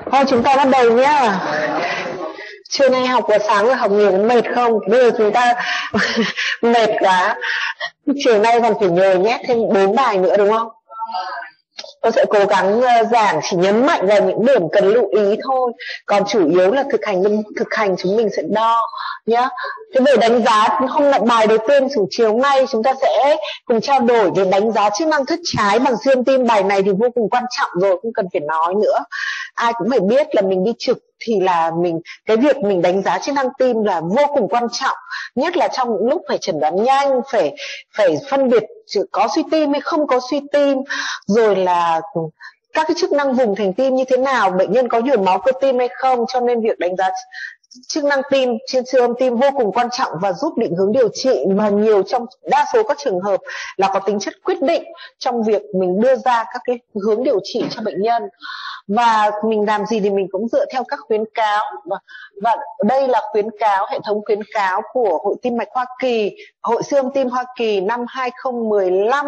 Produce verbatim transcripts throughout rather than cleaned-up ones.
Thôi chúng ta bắt đầu nhá. Trưa nay học và sáng rồi học nhiều mệt không? Bây giờ chúng ta mệt quá. Chiều nay còn phải nhồi nhét thêm bốn bài nữa đúng không? Tôi sẽ cố gắng giảng, chỉ nhấn mạnh vào những điểm cần lưu ý thôi. Còn chủ yếu là thực hành, thực hành chúng mình sẽ đo nhá. Thế về đánh giá, hôm là bài đầu tiên của chiều nay chúng ta sẽ cùng trao đổi về đánh giá chức năng thất trái bằng siêu âm tim. Bài này thì vô cùng quan trọng rồi, không cần phải nói nữa. Ai cũng phải biết là mình đi trực thì là mình cái việc mình đánh giá chức năng tim là vô cùng quan trọng, nhất là trong những lúc phải chẩn đoán nhanh, phải phải phân biệt có suy tim hay không có suy tim, rồi là các cái chức năng vùng thành tim như thế nào, bệnh nhân có nhồi máu cơ tim hay không. Cho nên việc đánh giá chức năng tim trên siêu âm tim vô cùng quan trọng và giúp định hướng điều trị, mà nhiều trong đa số các trường hợp là có tính chất quyết định trong việc mình đưa ra các cái hướng điều trị cho bệnh nhân. Và mình làm gì thì mình cũng dựa theo các khuyến cáo, và, và đây là khuyến cáo, hệ thống khuyến cáo của Hội Tim mạch Hoa Kỳ, Hội Siêu âm tim Hoa Kỳ năm hai không một lăm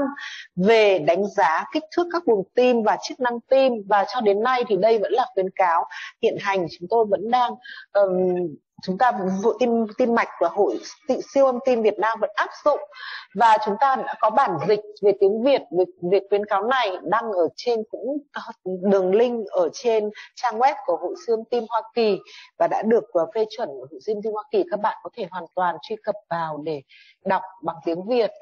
về đánh giá kích thước các buồng tim và chức năng tim. Và cho đến nay thì đây vẫn là khuyến cáo hiện hành, chúng tôi vẫn đang um, chúng ta Hội tim tim mạch và Hội Siêu âm tim Việt Nam vẫn áp dụng, và chúng ta đã có bản dịch về tiếng Việt về việc khuyến cáo này đăng ở trên, cũng đường link ở trên trang web của Hội Siêu âm tim Hoa Kỳ và đã được phê chuẩn của Hội Siêu âm tim Hoa Kỳ. Các bạn có thể hoàn toàn truy cập vào để đọc bằng tiếng Việt.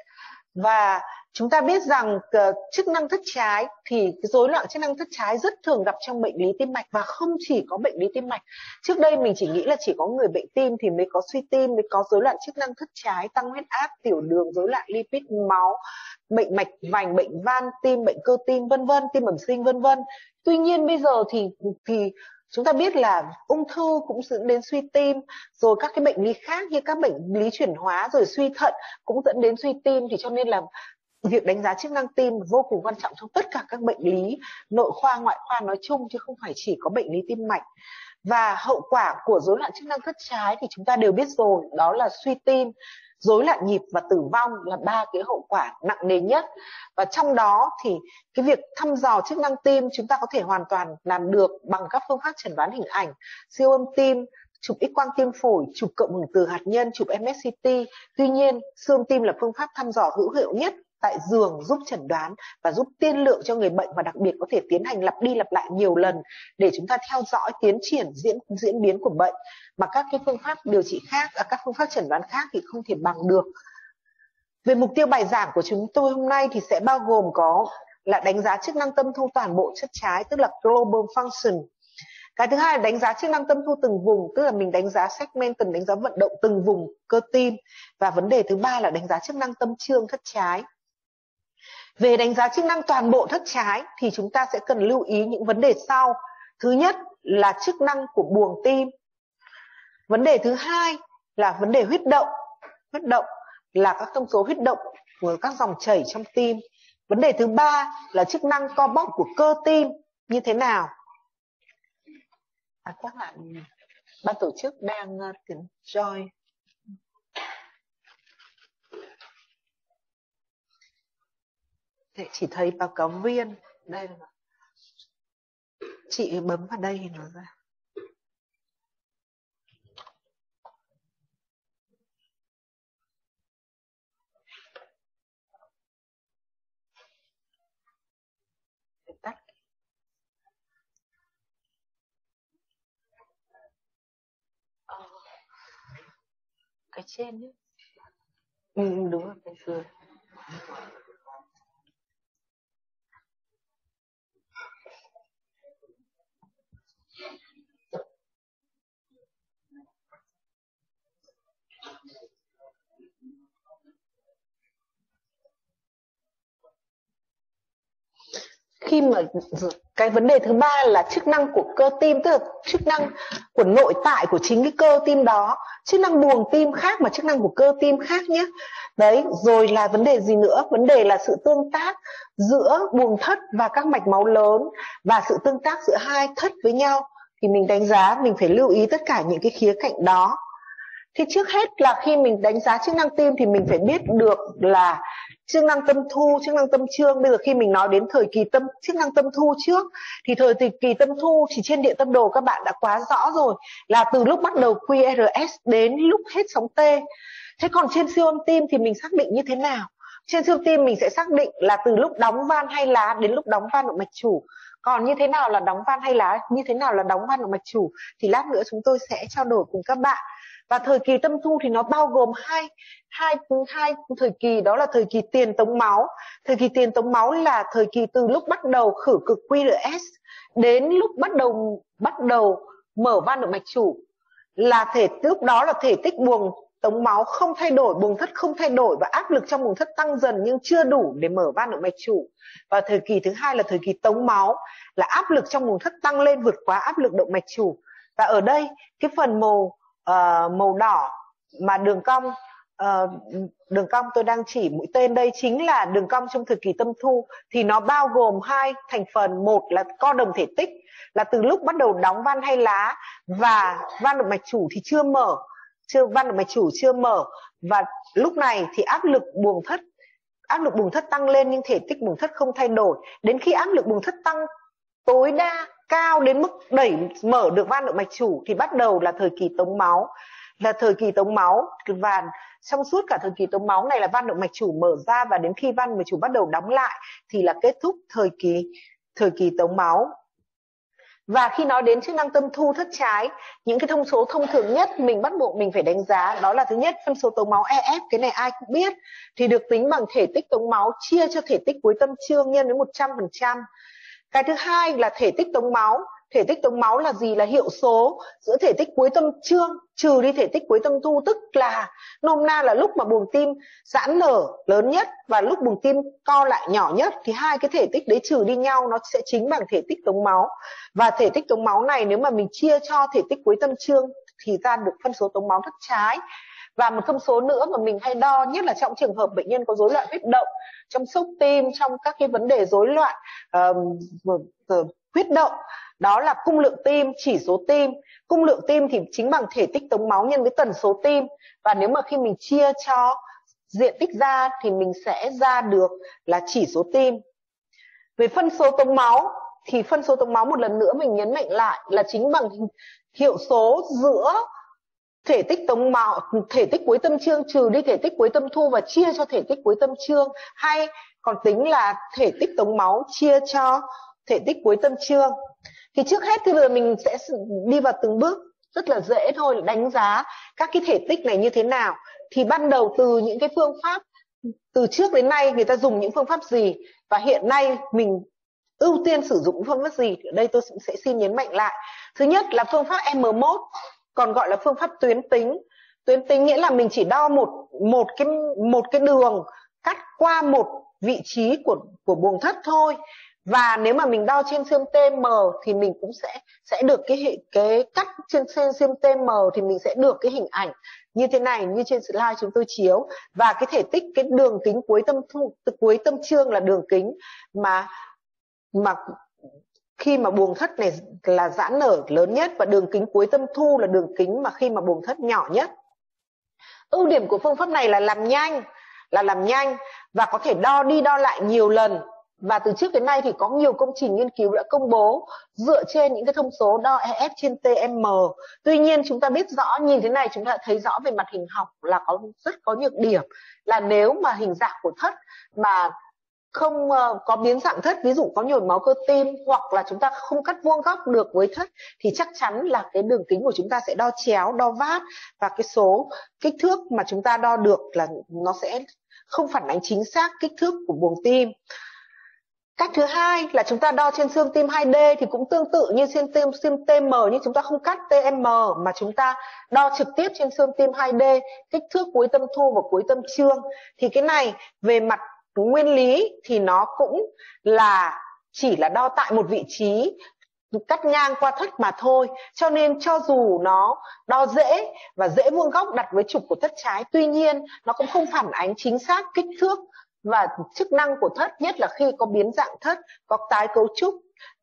Và chúng ta biết rằng uh, chức năng thất trái thì cái rối loạn chức năng thất trái rất thường gặp trong bệnh lý tim mạch, và không chỉ có bệnh lý tim mạch. Trước đây mình chỉ nghĩ là chỉ có người bệnh tim thì mới có suy tim, mới có rối loạn chức năng thất trái, tăng huyết áp, tiểu đường, rối loạn lipid máu, bệnh mạch vành, bệnh van tim, bệnh cơ tim vân vân, tim bẩm sinh vân vân. Tuy nhiên bây giờ thì thì chúng ta biết là ung thư cũng dẫn đến suy tim, rồi các cái bệnh lý khác như các bệnh lý chuyển hóa, rồi suy thận cũng dẫn đến suy tim. Thì cho nên là việc đánh giá chức năng tim vô cùng quan trọng trong tất cả các bệnh lý nội khoa, ngoại khoa nói chung, chứ không phải chỉ có bệnh lý tim mạch. Và hậu quả của rối loạn chức năng thất trái thì chúng ta đều biết rồi, đó là suy tim, rối loạn nhịp và tử vong là ba cái hậu quả nặng nề nhất. Và trong đó thì cái việc thăm dò chức năng tim chúng ta có thể hoàn toàn làm được bằng các phương pháp chẩn đoán hình ảnh, siêu âm tim, chụp X quang tim phổi, chụp cộng hưởng từ hạt nhân, chụp em ét xê tê. Tuy nhiên, siêu âm tim là phương pháp thăm dò hữu hiệu nhất tại giường, giúp chẩn đoán và giúp tiên lượng cho người bệnh, và đặc biệt có thể tiến hành lặp đi lặp lại nhiều lần để chúng ta theo dõi tiến triển diễn diễn biến của bệnh, mà các cái phương pháp điều trị khác, các phương pháp chẩn đoán khác thì không thể bằng được. Về mục tiêu bài giảng của chúng tôi hôm nay thì sẽ bao gồm có là đánh giá chức năng tâm thu toàn bộ chất trái, tức là global function. Cái thứ hai là đánh giá chức năng tâm thu từng vùng, tức là mình đánh giá segmental, đánh giá vận động từng vùng cơ tim. Và vấn đề thứ ba là đánh giá chức năng tâm trương thất trái. Về đánh giá chức năng toàn bộ thất trái thì chúng ta sẽ cần lưu ý những vấn đề sau. Thứ nhất là chức năng của buồng tim. Vấn đề thứ hai là vấn đề huyết động. Huyết động là các thông số huyết động của các dòng chảy trong tim. Vấn đề thứ ba là chức năng co bóp của cơ tim như thế nào. À, các bạn ban tổ chức đang uh, tiến join. Để chỉ thấy báo cáo viên đây là chị bấm vào đây thì nó ra. Để tắt ờ, cái trên nhé. Ừ, đúng rồi, cái dưới. Khi mà cái vấn đề thứ ba là chức năng của cơ tim, tức là chức năng của nội tại của chính cái cơ tim đó. Chức năng buồng tim khác mà chức năng của cơ tim khác nhé. Đấy, rồi là vấn đề gì nữa? Vấn đề là sự tương tác giữa buồng thất và các mạch máu lớn, và sự tương tác giữa hai thất với nhau. Thì mình đánh giá, mình phải lưu ý tất cả những cái khía cạnh đó. Thì trước hết là khi mình đánh giá chức năng tim thì mình phải biết được là chức năng tâm thu, chức năng tâm chương. Bây giờ khi mình nói đến thời kỳ tâm chức năng tâm thu trước, thì thời kỳ tâm thu thì trên địa tâm đồ các bạn đã quá rõ rồi, là từ lúc bắt đầu quy rờ ét đến lúc hết sóng T. Thế còn trên siêu âm tim thì mình xác định như thế nào? Trên siêu tim mình sẽ xác định là từ lúc đóng van hay lá đến lúc đóng van động mạch chủ. Còn như thế nào là đóng van hay lá, như thế nào là đóng van động mạch chủ thì lát nữa chúng tôi sẽ trao đổi cùng các bạn. Và thời kỳ tâm thu thì nó bao gồm hai, hai, hai thời kỳ, đó là thời kỳ tiền tống máu. Thời kỳ tiền tống máu là thời kỳ từ lúc bắt đầu khử cực quy rờ ét đến lúc bắt đầu bắt đầu mở van động mạch chủ, là thể lúc đó là thể tích buồng tống máu không thay đổi, buồng thất không thay đổi và áp lực trong buồng thất tăng dần nhưng chưa đủ để mở van động mạch chủ. Và thời kỳ thứ hai là thời kỳ tống máu, là áp lực trong buồng thất tăng lên vượt quá áp lực động mạch chủ. Và ở đây cái phần màu uh, màu đỏ mà đường cong uh, đường cong tôi đang chỉ mũi tên đây chính là đường cong trong thời kỳ tâm thu, thì nó bao gồm hai thành phần. Một là co đồng thể tích, là từ lúc bắt đầu đóng van hay lá và van động mạch chủ thì chưa mở, chưa van động mạch chủ chưa mở, và lúc này thì áp lực buồng thất áp lực buồng thất tăng lên nhưng thể tích buồng thất không thay đổi. Đến khi áp lực buồng thất tăng tối đa cao đến mức đẩy mở được van động mạch chủ thì bắt đầu là thời kỳ tống máu, là thời kỳ tống máu. Và trong suốt cả thời kỳ tống máu này là van động mạch chủ mở ra, và đến khi van động mạch chủ bắt đầu đóng lại thì là kết thúc thời kỳ thời kỳ tống máu. Và khi nói đến chức năng tâm thu thất trái, những cái thông số thông thường nhất mình bắt buộc mình phải đánh giá đó là thứ nhất, phân số tống máu e ép, cái này ai cũng biết, thì được tính bằng thể tích tống máu chia cho thể tích cuối tâm chương nhân với một trăm phần trăm. Cái thứ hai là thể tích tống máu. Thể tích tống máu là gì? Là hiệu số giữa thể tích cuối tâm chương trừ đi thể tích cuối tâm thu, tức là nôm na là lúc mà buồng tim giãn nở lớn nhất và lúc buồng tim co lại nhỏ nhất, thì hai cái thể tích đấy trừ đi nhau nó sẽ chính bằng thể tích tống máu. Và thể tích tống máu này nếu mà mình chia cho thể tích cuối tâm chương thì ra được phân số tống máu thất trái. Và một thông số nữa mà mình hay đo, nhất là trong trường hợp bệnh nhân có rối loạn huyết động, trong sốc tim, trong các cái vấn đề rối loạn uh, huyết động, đó là cung lượng tim, chỉ số tim. Cung lượng tim thì chính bằng thể tích tống máu nhân với tần số tim. Và nếu mà khi mình chia cho diện tích ra thì mình sẽ ra được là chỉ số tim. Về phân số tống máu thì phân số tống máu một lần nữa mình nhấn mạnh lại là chính bằng hiệu số giữa thể tích tống máu, thể tích cuối tâm chương trừ đi thể tích cuối tâm thu và chia cho thể tích cuối tâm chương, hay còn tính là thể tích tống máu chia cho thể tích cuối tâm chương. Thì trước hết thì bây giờ mình sẽ đi vào từng bước rất là dễ thôi, đánh giá các cái thể tích này như thế nào. Thì ban đầu từ những cái phương pháp từ trước đến nay người ta dùng những phương pháp gì, và hiện nay mình ưu tiên sử dụng phương pháp gì, ở đây tôi sẽ xin nhấn mạnh lại. Thứ nhất là phương pháp M một, còn gọi là phương pháp tuyến tính. Tuyến tính nghĩa là mình chỉ đo một một cái một cái đường cắt qua một vị trí của của buồng thất thôi. Và nếu mà mình đo trên siêu âm tê em thì mình cũng sẽ sẽ được cái hệ cái cắt trên siêu âm tê em thì mình sẽ được cái hình ảnh như thế này, như trên slide chúng tôi chiếu. Và cái thể tích, cái đường kính cuối tâm thu, cuối tâm chương là đường kính mà mà khi mà buồng thất này là giãn nở lớn nhất, và đường kính cuối tâm thu là đường kính mà khi mà buồng thất nhỏ nhất. Ưu điểm của phương pháp này là làm nhanh, là làm nhanh và có thể đo đi đo lại nhiều lần. Và từ trước đến nay thì có nhiều công trình nghiên cứu đã công bố dựa trên những cái thông số đo e ép trên tê em. Tuy nhiên chúng ta biết rõ, nhìn thế này chúng ta thấy rõ về mặt hình học là có rất có nhược điểm, là nếu mà hình dạng của thất mà không uh, có biến dạng thất, ví dụ có nhồi máu cơ tim, hoặc là chúng ta không cắt vuông góc được với thất, thì chắc chắn là cái đường kính của chúng ta sẽ đo chéo, đo vát, và cái số kích thước mà chúng ta đo được là nó sẽ không phản ánh chính xác kích thước của buồng tim. Cách thứ hai là chúng ta đo trên xương tim hai D thì cũng tương tự như trên tim xương tê em, nhưng chúng ta không cắt tê em mà chúng ta đo trực tiếp trên xương tim hai D kích thước cuối tâm thu và cuối tâm chương. Thì cái này về mặt nguyên lý thì nó cũng là chỉ là đo tại một vị trí cắt ngang qua thất mà thôi. Cho nên cho dù nó đo dễ và dễ vuông góc đặt với trục của thất trái, tuy nhiên nó cũng không phản ánh chính xác kích thước và chức năng của thất, nhất là khi có biến dạng thất, có tái cấu trúc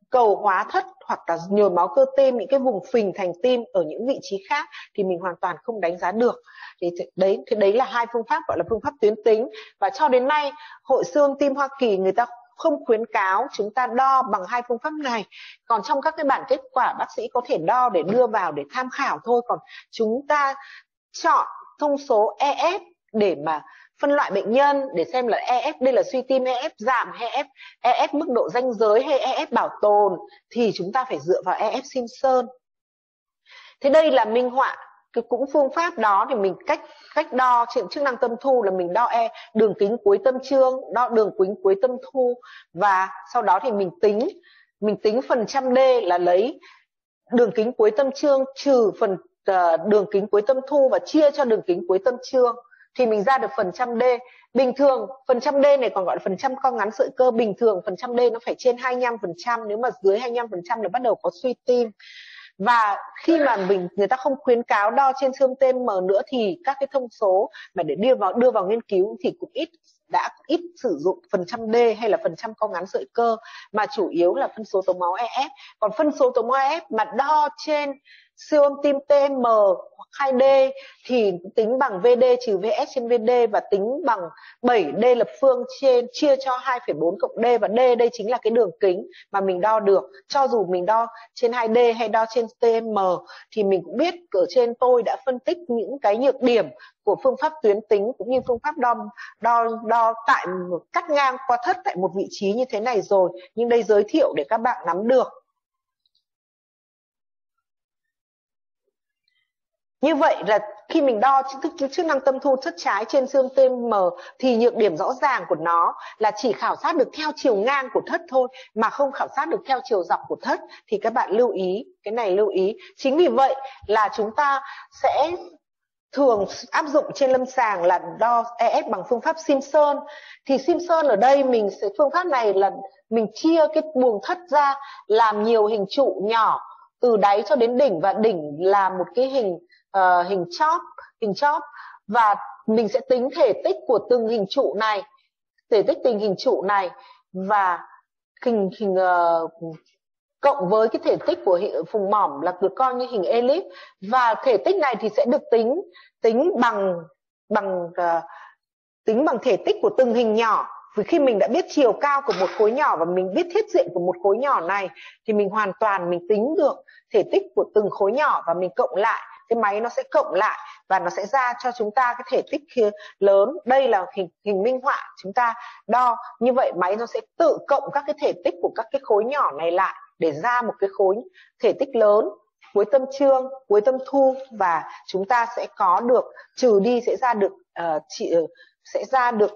cầu hóa thất hoặc là nhồi máu cơ tim, những cái vùng phình thành tim ở những vị trí khác thì mình hoàn toàn không đánh giá được. Thì đấy, thì đấy là hai phương pháp gọi là phương pháp tuyến tính. Và cho đến nay Hội xương tim Hoa Kỳ người ta không khuyến cáo chúng ta đo bằng hai phương pháp này. Còn trong các cái bản kết quả bác sĩ có thể đo để đưa vào để tham khảo thôi. Còn chúng ta chọn thông số E F để mà phân loại bệnh nhân, để xem là E F đây là suy tim, E F giảm hay E F, E F mức độ ranh giới hay E F bảo tồn, thì chúng ta phải dựa vào E F Simpson. Thế đây là minh họa cái cũng phương pháp đó, thì mình cách cách đo trên chức năng tâm thu là mình đo e đường kính cuối tâm trương, đo đường kính cuối tâm thu, và sau đó thì mình tính mình tính phần trăm D là lấy đường kính cuối tâm trương trừ phần uh, đường kính cuối tâm thu và chia cho đường kính cuối tâm trương, thì mình ra được phần trăm D. Bình thường phần trăm D này còn gọi là phần trăm co ngắn sợi cơ, bình thường phần trăm D nó phải trên hai mươi lăm phần trăm, nếu mà dưới hai mươi lăm phần trăm là bắt đầu có suy tim. Và khi mà mình người ta không khuyến cáo đo trên xương T M nữa thì các cái thông số mà để đưa vào đưa vào nghiên cứu thì cũng ít đã ít sử dụng phần trăm D hay là phần trăm co ngắn sợi cơ, mà chủ yếu là phân số tống máu E F. Còn phân số tống máu E F mà đo trên siêu âm tim T M hoặc hai D thì tính bằng V D trừ V S trên V D và tính bằng bảy D lập phương trên chia cho hai phẩy bốn cộng D, và D đây chính là cái đường kính mà mình đo được. Cho dù mình đo trên hai D hay đo trên T M thì mình cũng biết ở trên tôi đã phân tích những cái nhược điểm của phương pháp tuyến tính cũng như phương pháp đo đo đo tại cắt ngang qua thất tại một vị trí như thế này rồi, nhưng đây giới thiệu để các bạn nắm được. Như vậy là khi mình đo chức năng tâm thu thất trái trên xương T M thì nhược điểm rõ ràng của nó là chỉ khảo sát được theo chiều ngang của thất thôi, mà không khảo sát được theo chiều dọc của thất, thì các bạn lưu ý, cái này lưu ý. Chính vì vậy là chúng ta sẽ thường áp dụng trên lâm sàng là đo E F bằng phương pháp Simpson. Thì Simpson ở đây mình sẽ phương pháp này là mình chia cái buồng thất ra làm nhiều hình trụ nhỏ từ đáy cho đến đỉnh, và đỉnh là một cái hình uh, hình chóp, hình chóp và mình sẽ tính thể tích của từng hình trụ này, thể tích từng hình trụ này và hình hình uh, cộng với cái thể tích của vùng mỏm là được coi như hình elip, và thể tích này thì sẽ được tính tính bằng bằng uh, tính bằng thể tích của từng hình nhỏ. Vì khi mình đã biết chiều cao của một khối nhỏ và mình biết thiết diện của một khối nhỏ này thì mình hoàn toàn mình tính được thể tích của từng khối nhỏ, và mình cộng lại, cái máy nó sẽ cộng lại và nó sẽ ra cho chúng ta cái thể tích kia lớn. Đây là hình hình minh họa chúng ta đo. Như vậy máy nó sẽ tự cộng các cái thể tích của các cái khối nhỏ này lại để ra một cái khối thể tích lớn cuối tâm trương, cuối tâm thu, và chúng ta sẽ có được trừ đi sẽ ra được uh, chỉ, uh, sẽ ra được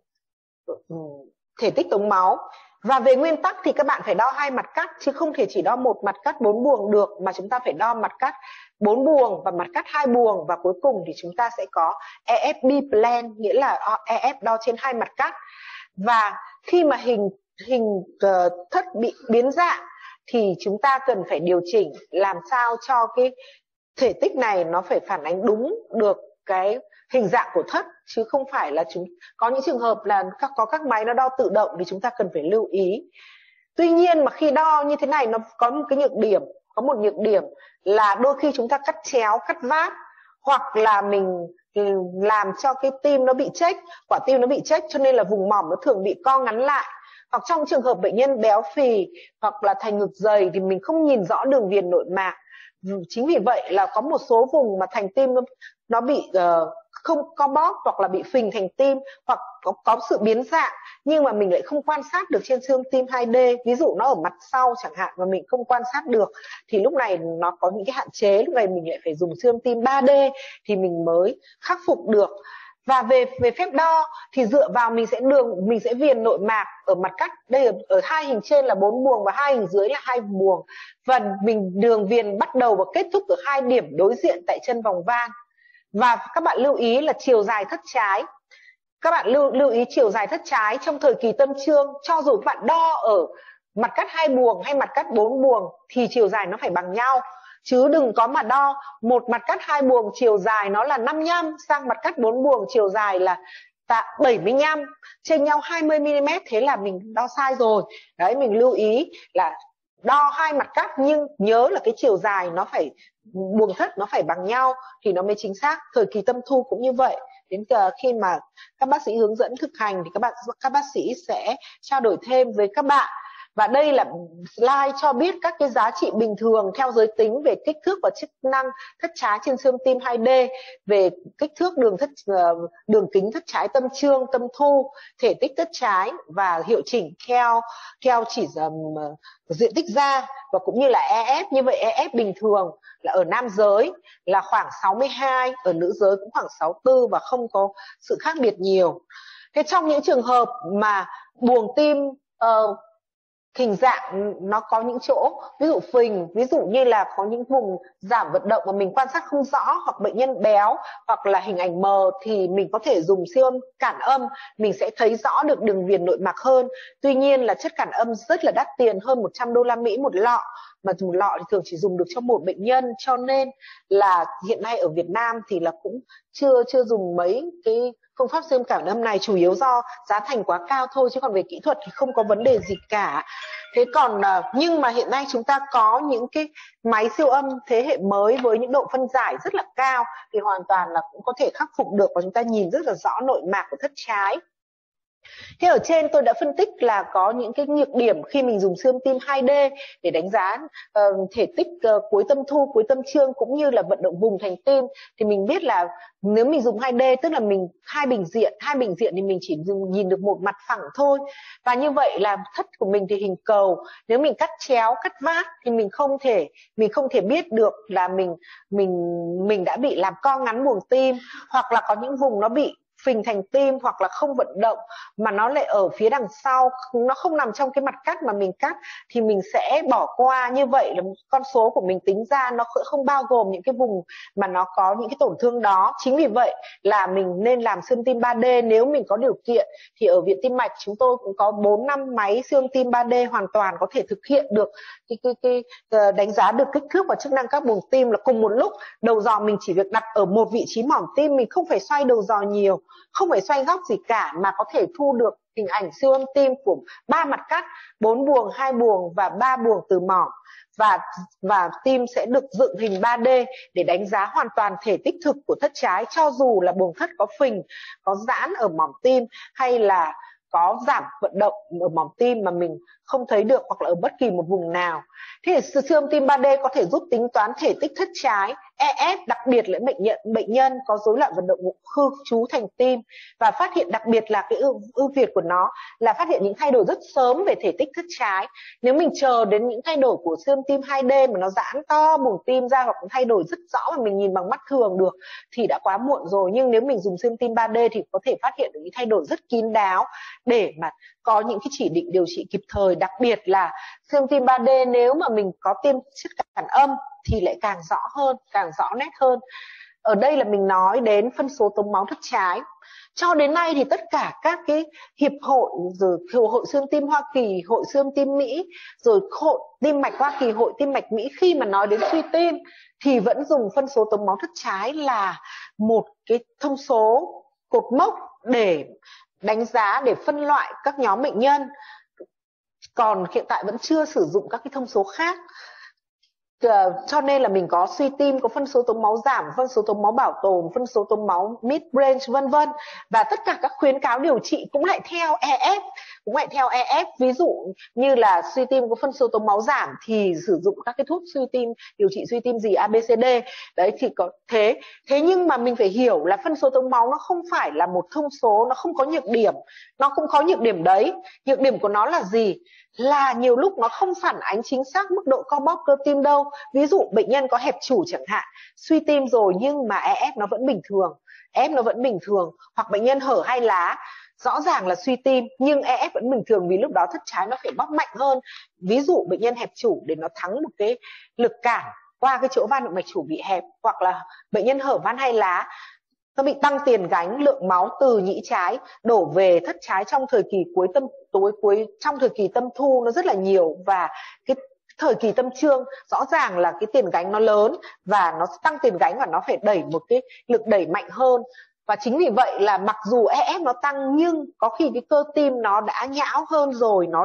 uh, thể tích tống máu. Và về nguyên tắc thì các bạn phải đo hai mặt cắt chứ không thể chỉ đo một mặt cắt bốn buồng được, mà chúng ta phải đo mặt cắt bốn buồng và mặt cắt hai buồng, và cuối cùng thì chúng ta sẽ có E F biplan, nghĩa là E F đo trên hai mặt cắt. Và khi mà hình hình uh, thất bị biến dạng thì chúng ta cần phải điều chỉnh làm sao cho cái thể tích này nó phải phản ánh đúng được cái hình dạng của thất, chứ không phải là chúng có những trường hợp là các có các máy nó đo tự động thì chúng ta cần phải lưu ý. Tuy nhiên mà khi đo như thế này nó có một cái nhược điểm, có một nhược điểm là đôi khi chúng ta cắt chéo, cắt vát, hoặc là mình làm cho cái tim nó bị chếch, quả tim nó bị chếch, cho nên là vùng mỏm nó thường bị co ngắn lại. Hoặc trong trường hợp bệnh nhân béo phì hoặc là thành ngực dày thì mình không nhìn rõ đường viền nội mạc. Chính vì vậy là có một số vùng mà thành tim nó, nó bị uh, không co bóp hoặc là bị phình thành tim, hoặc có, có sự biến dạng nhưng mà mình lại không quan sát được trên xương tim hai D, ví dụ nó ở mặt sau chẳng hạn mà mình không quan sát được, thì lúc này nó có những cái hạn chế, lúc này mình lại phải dùng xương tim ba D thì mình mới khắc phục được. Và về về phép đo thì dựa vào mình sẽ đường mình sẽ viền nội mạc ở mặt cắt, đây ở, ở hai hình trên là bốn buồng và hai hình dưới là hai buồng, và mình đường viền bắt đầu và kết thúc ở hai điểm đối diện tại chân vòng van. Và các bạn lưu ý là chiều dài thất trái, các bạn lưu lưu ý chiều dài thất trái trong thời kỳ tâm trương, cho dù các bạn đo ở mặt cắt hai buồng hay mặt cắt bốn buồng thì chiều dài nó phải bằng nhau, chứ đừng có mà đo một mặt cắt hai buồng chiều dài nó là năm mươi lăm sang mặt cắt bốn buồng chiều dài là bảy mươi lăm, chênh nhau hai mươi mi li mét, thế là mình đo sai rồi. Đấy, mình lưu ý là đo hai mặt cắt nhưng nhớ là cái chiều dài nó phải, buồng thất nó phải bằng nhau thì nó mới chính xác. Thời kỳ tâm thu cũng như vậy. Đến khi mà các bác sĩ hướng dẫn thực hành thì các bạn các bác sĩ sẽ trao đổi thêm với các bạn. Và đây là slide cho biết các cái giá trị bình thường theo giới tính về kích thước và chức năng thất trái trên siêu âm tim hai D, về kích thước đường thất đường kính thất trái tâm trương, tâm thu, thể tích thất trái và hiệu chỉnh theo theo chỉ um, diện tích da, và cũng như là E F. Như vậy E F bình thường là ở nam giới là khoảng sáu mươi hai, ở nữ giới cũng khoảng sáu mươi tư và không có sự khác biệt nhiều. Thế trong những trường hợp mà buồng tim uh, hình dạng nó có những chỗ ví dụ phình, ví dụ như là có những vùng giảm vận động mà mình quan sát không rõ, hoặc bệnh nhân béo, hoặc là hình ảnh mờ, thì mình có thể dùng siêu âm cản âm, mình sẽ thấy rõ được đường viền nội mạc hơn. Tuy nhiên là chất cản âm rất là đắt tiền, hơn một trăm đô la Mỹ một lọ, mà một lọ thì thường chỉ dùng được cho một bệnh nhân, cho nên là hiện nay ở Việt Nam thì là cũng chưa chưa dùng mấy cái phương pháp siêu âm cản âm này, chủ yếu do giá thành quá cao thôi, chứ còn về kỹ thuật thì không có vấn đề gì cả. Thế còn nhưng mà hiện nay chúng ta có những cái máy siêu âm thế hệ mới với những độ phân giải rất là cao thì hoàn toàn là cũng có thể khắc phục được, và chúng ta nhìn rất là rõ nội mạc của thất trái. Thế ở trên tôi đã phân tích là có những cái nhược điểm khi mình dùng siêu âm tim hai D để đánh giá uh, thể tích uh, cuối tâm thu, cuối tâm trương cũng như là vận động vùng thành tim. Thì mình biết là nếu mình dùng hai D tức là mình hai bình diện, hai bình diện thì mình chỉ dùng nhìn được một mặt phẳng thôi. Và như vậy là thất của mình thì hình cầu. Nếu mình cắt chéo, cắt vát thì mình không thể mình không thể biết được là mình mình mình đã bị làm co ngắn buồng tim, hoặc là có những vùng nó bị phình thành tim hoặc là không vận động mà nó lại ở phía đằng sau, nó không nằm trong cái mặt cắt mà mình cắt, thì mình sẽ bỏ qua. Như vậy là con số của mình tính ra nó không bao gồm những cái vùng mà nó có những cái tổn thương đó. Chính vì vậy là mình nên làm siêu âm tim ba D. Nếu mình có điều kiện thì ở Viện Tim Mạch chúng tôi cũng có bốn năm máy siêu âm tim ba D hoàn toàn có thể thực hiện được cái, cái, cái, cái đánh giá được kích thước và chức năng các buồng tim là cùng một lúc. Đầu giò mình chỉ việc đặt ở một vị trí mỏm tim, mình không phải xoay đầu giò nhiều, không phải xoay góc gì cả, mà có thể thu được hình ảnh siêu âm tim của ba mặt cắt, bốn buồng, hai buồng và ba buồng từ mỏm, và và tim sẽ được dựng hình ba D để đánh giá hoàn toàn thể tích thực của thất trái, cho dù là buồng thất có phình, có giãn ở mỏm tim hay là có giảm vận động ở mỏm tim mà mình không thấy được, hoặc là ở bất kỳ một vùng nào. Thế thì siêu âm tim ba D có thể giúp tính toán thể tích thất trái, E F, đặc biệt là bệnh nhân bệnh nhân có rối loạn vận động khư trú thành tim, và phát hiện đặc biệt là cái ưu, ưu việt của nó là phát hiện những thay đổi rất sớm về thể tích thất trái. Nếu mình chờ đến những thay đổi của siêu âm tim hai D mà nó giãn to buồng tim ra, hoặc thay đổi rất rõ mà mình nhìn bằng mắt thường được thì đã quá muộn rồi. Nhưng nếu mình dùng siêu âm tim ba D thì có thể phát hiện được những thay đổi rất kín đáo để mà có những cái chỉ định điều trị kịp thời. Đặc biệt là siêu âm tim ba D nếu mà mình có tiêm chất cản âm thì lại càng rõ hơn, càng rõ nét hơn. Ở đây là mình nói đến phân số tống máu thất trái. Cho đến nay thì tất cả các cái hiệp hội, rồi hội siêu âm tim Hoa Kỳ, hội siêu âm tim Mỹ, rồi hội tim mạch Hoa Kỳ, hội tim mạch Mỹ, khi mà nói đến suy tim thì vẫn dùng phân số tống máu thất trái là một cái thông số cột mốc để đánh giá, để phân loại các nhóm bệnh nhân. Còn hiện tại vẫn chưa sử dụng các cái thông số khác. Uh, cho nên là mình có suy tim, có phân số tống máu giảm, phân số tống máu bảo tồn, phân số tống máu mid range, vân vân. Và tất cả các khuyến cáo điều trị cũng lại theo E F, cũng lại theo E F. Ví dụ như là suy tim có phân số tống máu giảm thì sử dụng các cái thuốc suy tim, điều trị suy tim gì A B C D. Đấy thì có thế. Thế nhưng mà mình phải hiểu là phân số tống máu nó không phải là một thông số, nó không có nhược điểm, nó cũng có nhược điểm đấy. Nhược điểm của nó là gì? Là nhiều lúc nó không phản ánh chính xác mức độ co bóp cơ tim đâu. Ví dụ bệnh nhân có hẹp chủ chẳng hạn, suy tim rồi nhưng mà E F nó vẫn bình thường, E F nó vẫn bình thường, hoặc bệnh nhân hở hai lá, rõ ràng là suy tim nhưng E F vẫn bình thường, vì lúc đó thất trái nó phải bóp mạnh hơn. Ví dụ bệnh nhân hẹp chủ để nó thắng một cái lực cản qua cái chỗ van động mạch chủ bị hẹp, hoặc là bệnh nhân hở van hai lá, nó bị tăng tiền gánh, lượng máu từ nhĩ trái đổ về thất trái trong thời kỳ cuối tâm tối cuối trong thời kỳ tâm thu nó rất là nhiều, và cái thời kỳ tâm trương rõ ràng là cái tiền gánh nó lớn và nó tăng tiền gánh và nó phải đẩy một cái lực đẩy mạnh hơn. Và chính vì vậy là mặc dù E F nó tăng nhưng có khi cái cơ tim nó đã nhão hơn rồi, nó đã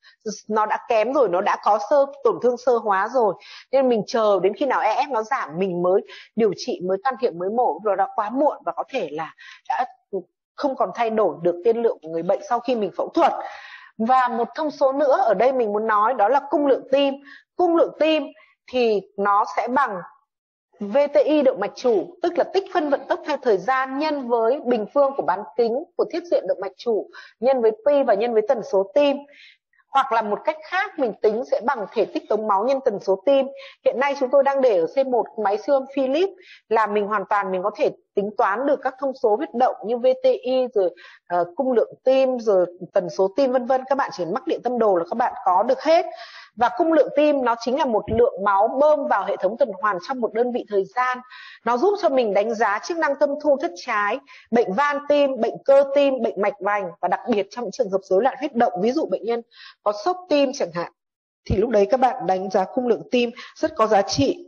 nó đã kém rồi, nó đã có sơ tổn thương sơ hóa rồi, nên mình chờ đến khi nào e ép nó giảm mình mới điều trị, mới can thiệp, mới mổ, rồi đã quá muộn và có thể là đã không còn thay đổi được tiên lượng của người bệnh sau khi mình phẫu thuật. Và một thông số nữa ở đây mình muốn nói đó là cung lượng tim. Cung lượng tim thì nó sẽ bằng vê tê i động mạch chủ, tức là tích phân vận tốc theo thời gian nhân với bình phương của bán kính của thiết diện động mạch chủ, nhân với pi và nhân với tần số tim. Hoặc là một cách khác mình tính sẽ bằng thể tích tống máu nhân tần số tim. Hiện nay chúng tôi đang để ở xê một máy siêu âm Philips, là mình hoàn toàn mình có thể tính toán được các thông số huyết động như vê tê i, rồi uh, cung lượng tim, rồi tần số tim vân vân. Các bạn chỉ mắc điện tâm đồ là các bạn có được hết. Và cung lượng tim nó chính là một lượng máu bơm vào hệ thống tuần hoàn trong một đơn vị thời gian. Nó giúp cho mình đánh giá chức năng tâm thu thất trái, bệnh van tim, bệnh cơ tim, bệnh mạch vành, và đặc biệt trong những trường hợp rối loạn huyết động, ví dụ bệnh nhân có sốc tim chẳng hạn, thì lúc đấy các bạn đánh giá cung lượng tim rất có giá trị.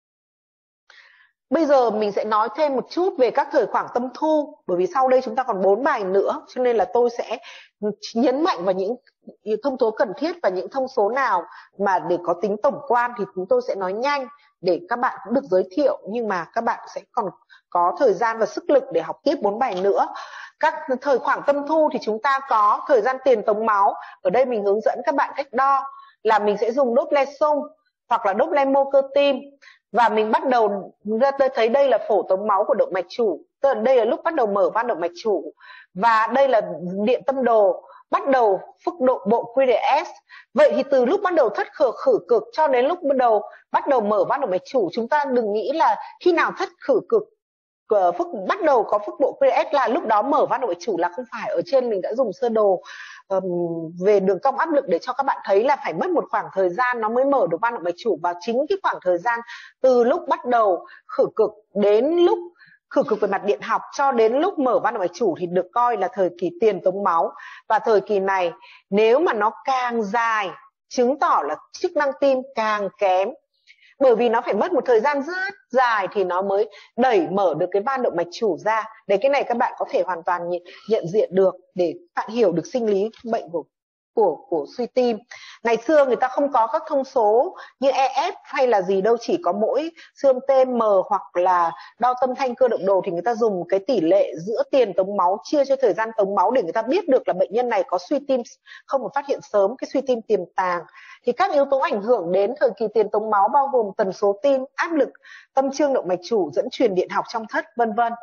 Bây giờ mình sẽ nói thêm một chút về các thời khoảng tâm thu, bởi vì sau đây chúng ta còn bốn bài nữa, cho nên là tôi sẽ nhấn mạnh vào những thông số cần thiết, và những thông số nào mà để có tính tổng quan thì chúng tôi sẽ nói nhanh để các bạn cũng được giới thiệu, nhưng mà các bạn sẽ còn có thời gian và sức lực để học tiếp bốn bài nữa. Các thời khoảng tâm thu thì chúng ta có thời gian tiền tống máu. Ở đây mình hướng dẫn các bạn cách đo là mình sẽ dùng Doppler xung hoặc là Doppler mô cơ tim, và mình bắt đầu ra thấy đây là phổ tống máu của động mạch chủ, tức là đây là lúc bắt đầu mở van động mạch chủ, và đây là điện tâm đồ bắt đầu phức độ bộ quy rờ ét. Vậy thì từ lúc bắt đầu thất khử khử cực cho đến lúc bắt đầu bắt đầu mở van động mạch chủ, chúng ta đừng nghĩ là khi nào thất khử cực phức bắt đầu có phức bộ quy rờ ét là lúc đó mở van động mạch chủ, là không phải. Ở trên mình đã dùng sơ đồ um, về đường cong áp lực để cho các bạn thấy là phải mất một khoảng thời gian nó mới mở được van động mạch chủ, và chính cái khoảng thời gian từ lúc bắt đầu khử cực đến lúc khử cực về mặt điện học cho đến lúc mở van động mạch chủ thì được coi là thời kỳ tiền tống máu. Và thời kỳ này nếu mà nó càng dài chứng tỏ là chức năng tim càng kém, bởi vì nó phải mất một thời gian rất dài thì nó mới đẩy mở được cái van động mạch chủ ra. Để cái này các bạn có thể hoàn toàn nhận diện được để bạn hiểu được sinh lý bệnh của của của suy tim. Ngày xưa người ta không có các thông số như e ép hay là gì đâu, chỉ có mỗi siêu âm tê em hoặc là đo tâm thanh cơ động đồ, thì người ta dùng cái tỷ lệ giữa tiền tống máu chia cho thời gian tống máu để người ta biết được là bệnh nhân này có suy tim không được phát hiện sớm, cái suy tim tiềm tàng. Thì các yếu tố ảnh hưởng đến thời kỳ tiền tống máu bao gồm tần số tim, áp lực, tâm trương động mạch chủ, dẫn truyền điện học trong thất, vân vân.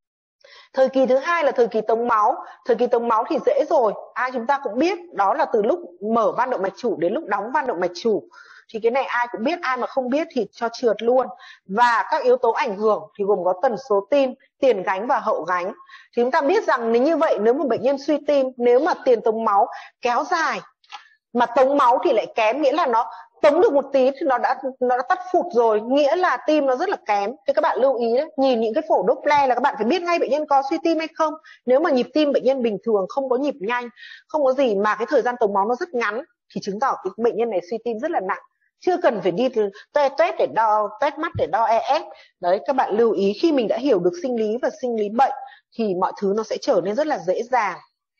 Thời kỳ thứ hai là thời kỳ tống máu. Thời kỳ tống máu thì dễ rồi, ai chúng ta cũng biết, đó là từ lúc mở van động mạch chủ đến lúc đóng van động mạch chủ. Thì cái này ai cũng biết, ai mà không biết thì cho trượt luôn. Và các yếu tố ảnh hưởng thì gồm có tần số tim, tiền gánh và hậu gánh. Thì chúng ta biết rằng nếu như vậy, nếu một bệnh nhân suy tim, nếu mà tiền tống máu kéo dài mà tống máu thì lại kém, nghĩa là nó tống được một tí thì nó đã nó đã tắt phụt rồi, nghĩa là tim nó rất là kém. Thì các bạn lưu ý đấy, nhìn những cái phổ Doppler là các bạn phải biết ngay bệnh nhân có suy tim hay không. Nếu mà nhịp tim bệnh nhân bình thường, không có nhịp nhanh, không có gì mà cái thời gian tống máu nó rất ngắn thì chứng tỏ cái bệnh nhân này suy tim rất là nặng. Chưa cần phải đi tuét tuét để đo tuét mắt để đo e ép. Đấy, các bạn lưu ý, khi mình đã hiểu được sinh lý và sinh lý bệnh thì mọi thứ nó sẽ trở nên rất là dễ dàng.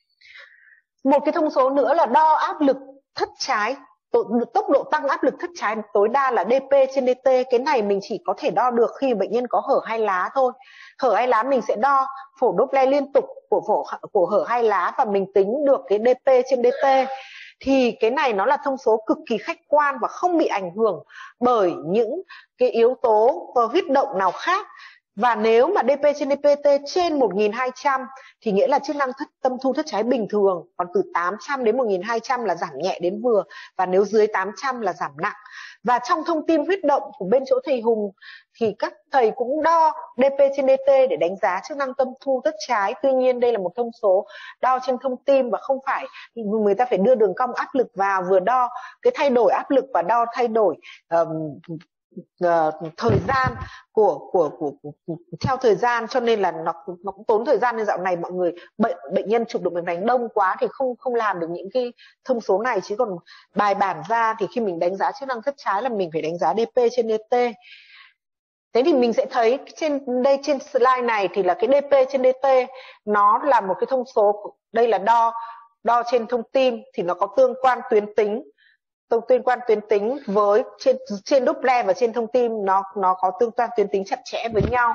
Một cái thông số nữa là đo áp lực thất trái, tốc độ tăng áp lực thất trái tối đa là đê pê trên đê tê. Cái này mình chỉ có thể đo được khi bệnh nhân có hở hai lá thôi. Hở hai lá mình sẽ đo phổ Doppler liên tục của phổ của hở hai lá và mình tính được cái đê pê trên đê tê. Thì cái này nó là thông số cực kỳ khách quan và không bị ảnh hưởng bởi những cái yếu tố huyết động nào khác. Và nếu mà đê pê trên đê pê tê trên một nghìn hai trăm thì nghĩa là chức năng thất, tâm thu thất trái bình thường, còn từ tám trăm đến một nghìn hai trăm là giảm nhẹ đến vừa, và nếu dưới tám trăm là giảm nặng. Và trong thông tin huyết động của bên chỗ thầy Hùng thì các thầy cũng đo đê pê trên đê tê để đánh giá chức năng tâm thu thất trái. Tuy nhiên đây là một thông số đo trên thông tim và không phải người ta phải đưa đường cong áp lực vào, vừa đo cái thay đổi áp lực và đo thay đổi um, Uh, thời gian của, của, của, của, của theo thời gian, cho nên là nó, nó cũng tốn thời gian. Nên dạo này mọi người bệnh bệnh nhân chụp được mạch vành đông quá thì không không làm được những cái thông số này, chứ còn bài bản ra thì khi mình đánh giá chức năng thất trái là mình phải đánh giá đê pê trên đê tê. Thế thì mình sẽ thấy trên đây trên slide này thì là cái đê pê trên đê tê nó là một cái thông số, đây là đo đo trên thông tim thì nó có tương quan tuyến tính, tương quan tuyến tính với trên trên Doppler và trên thông tim nó nó có tương quan tuyến tính chặt chẽ với nhau.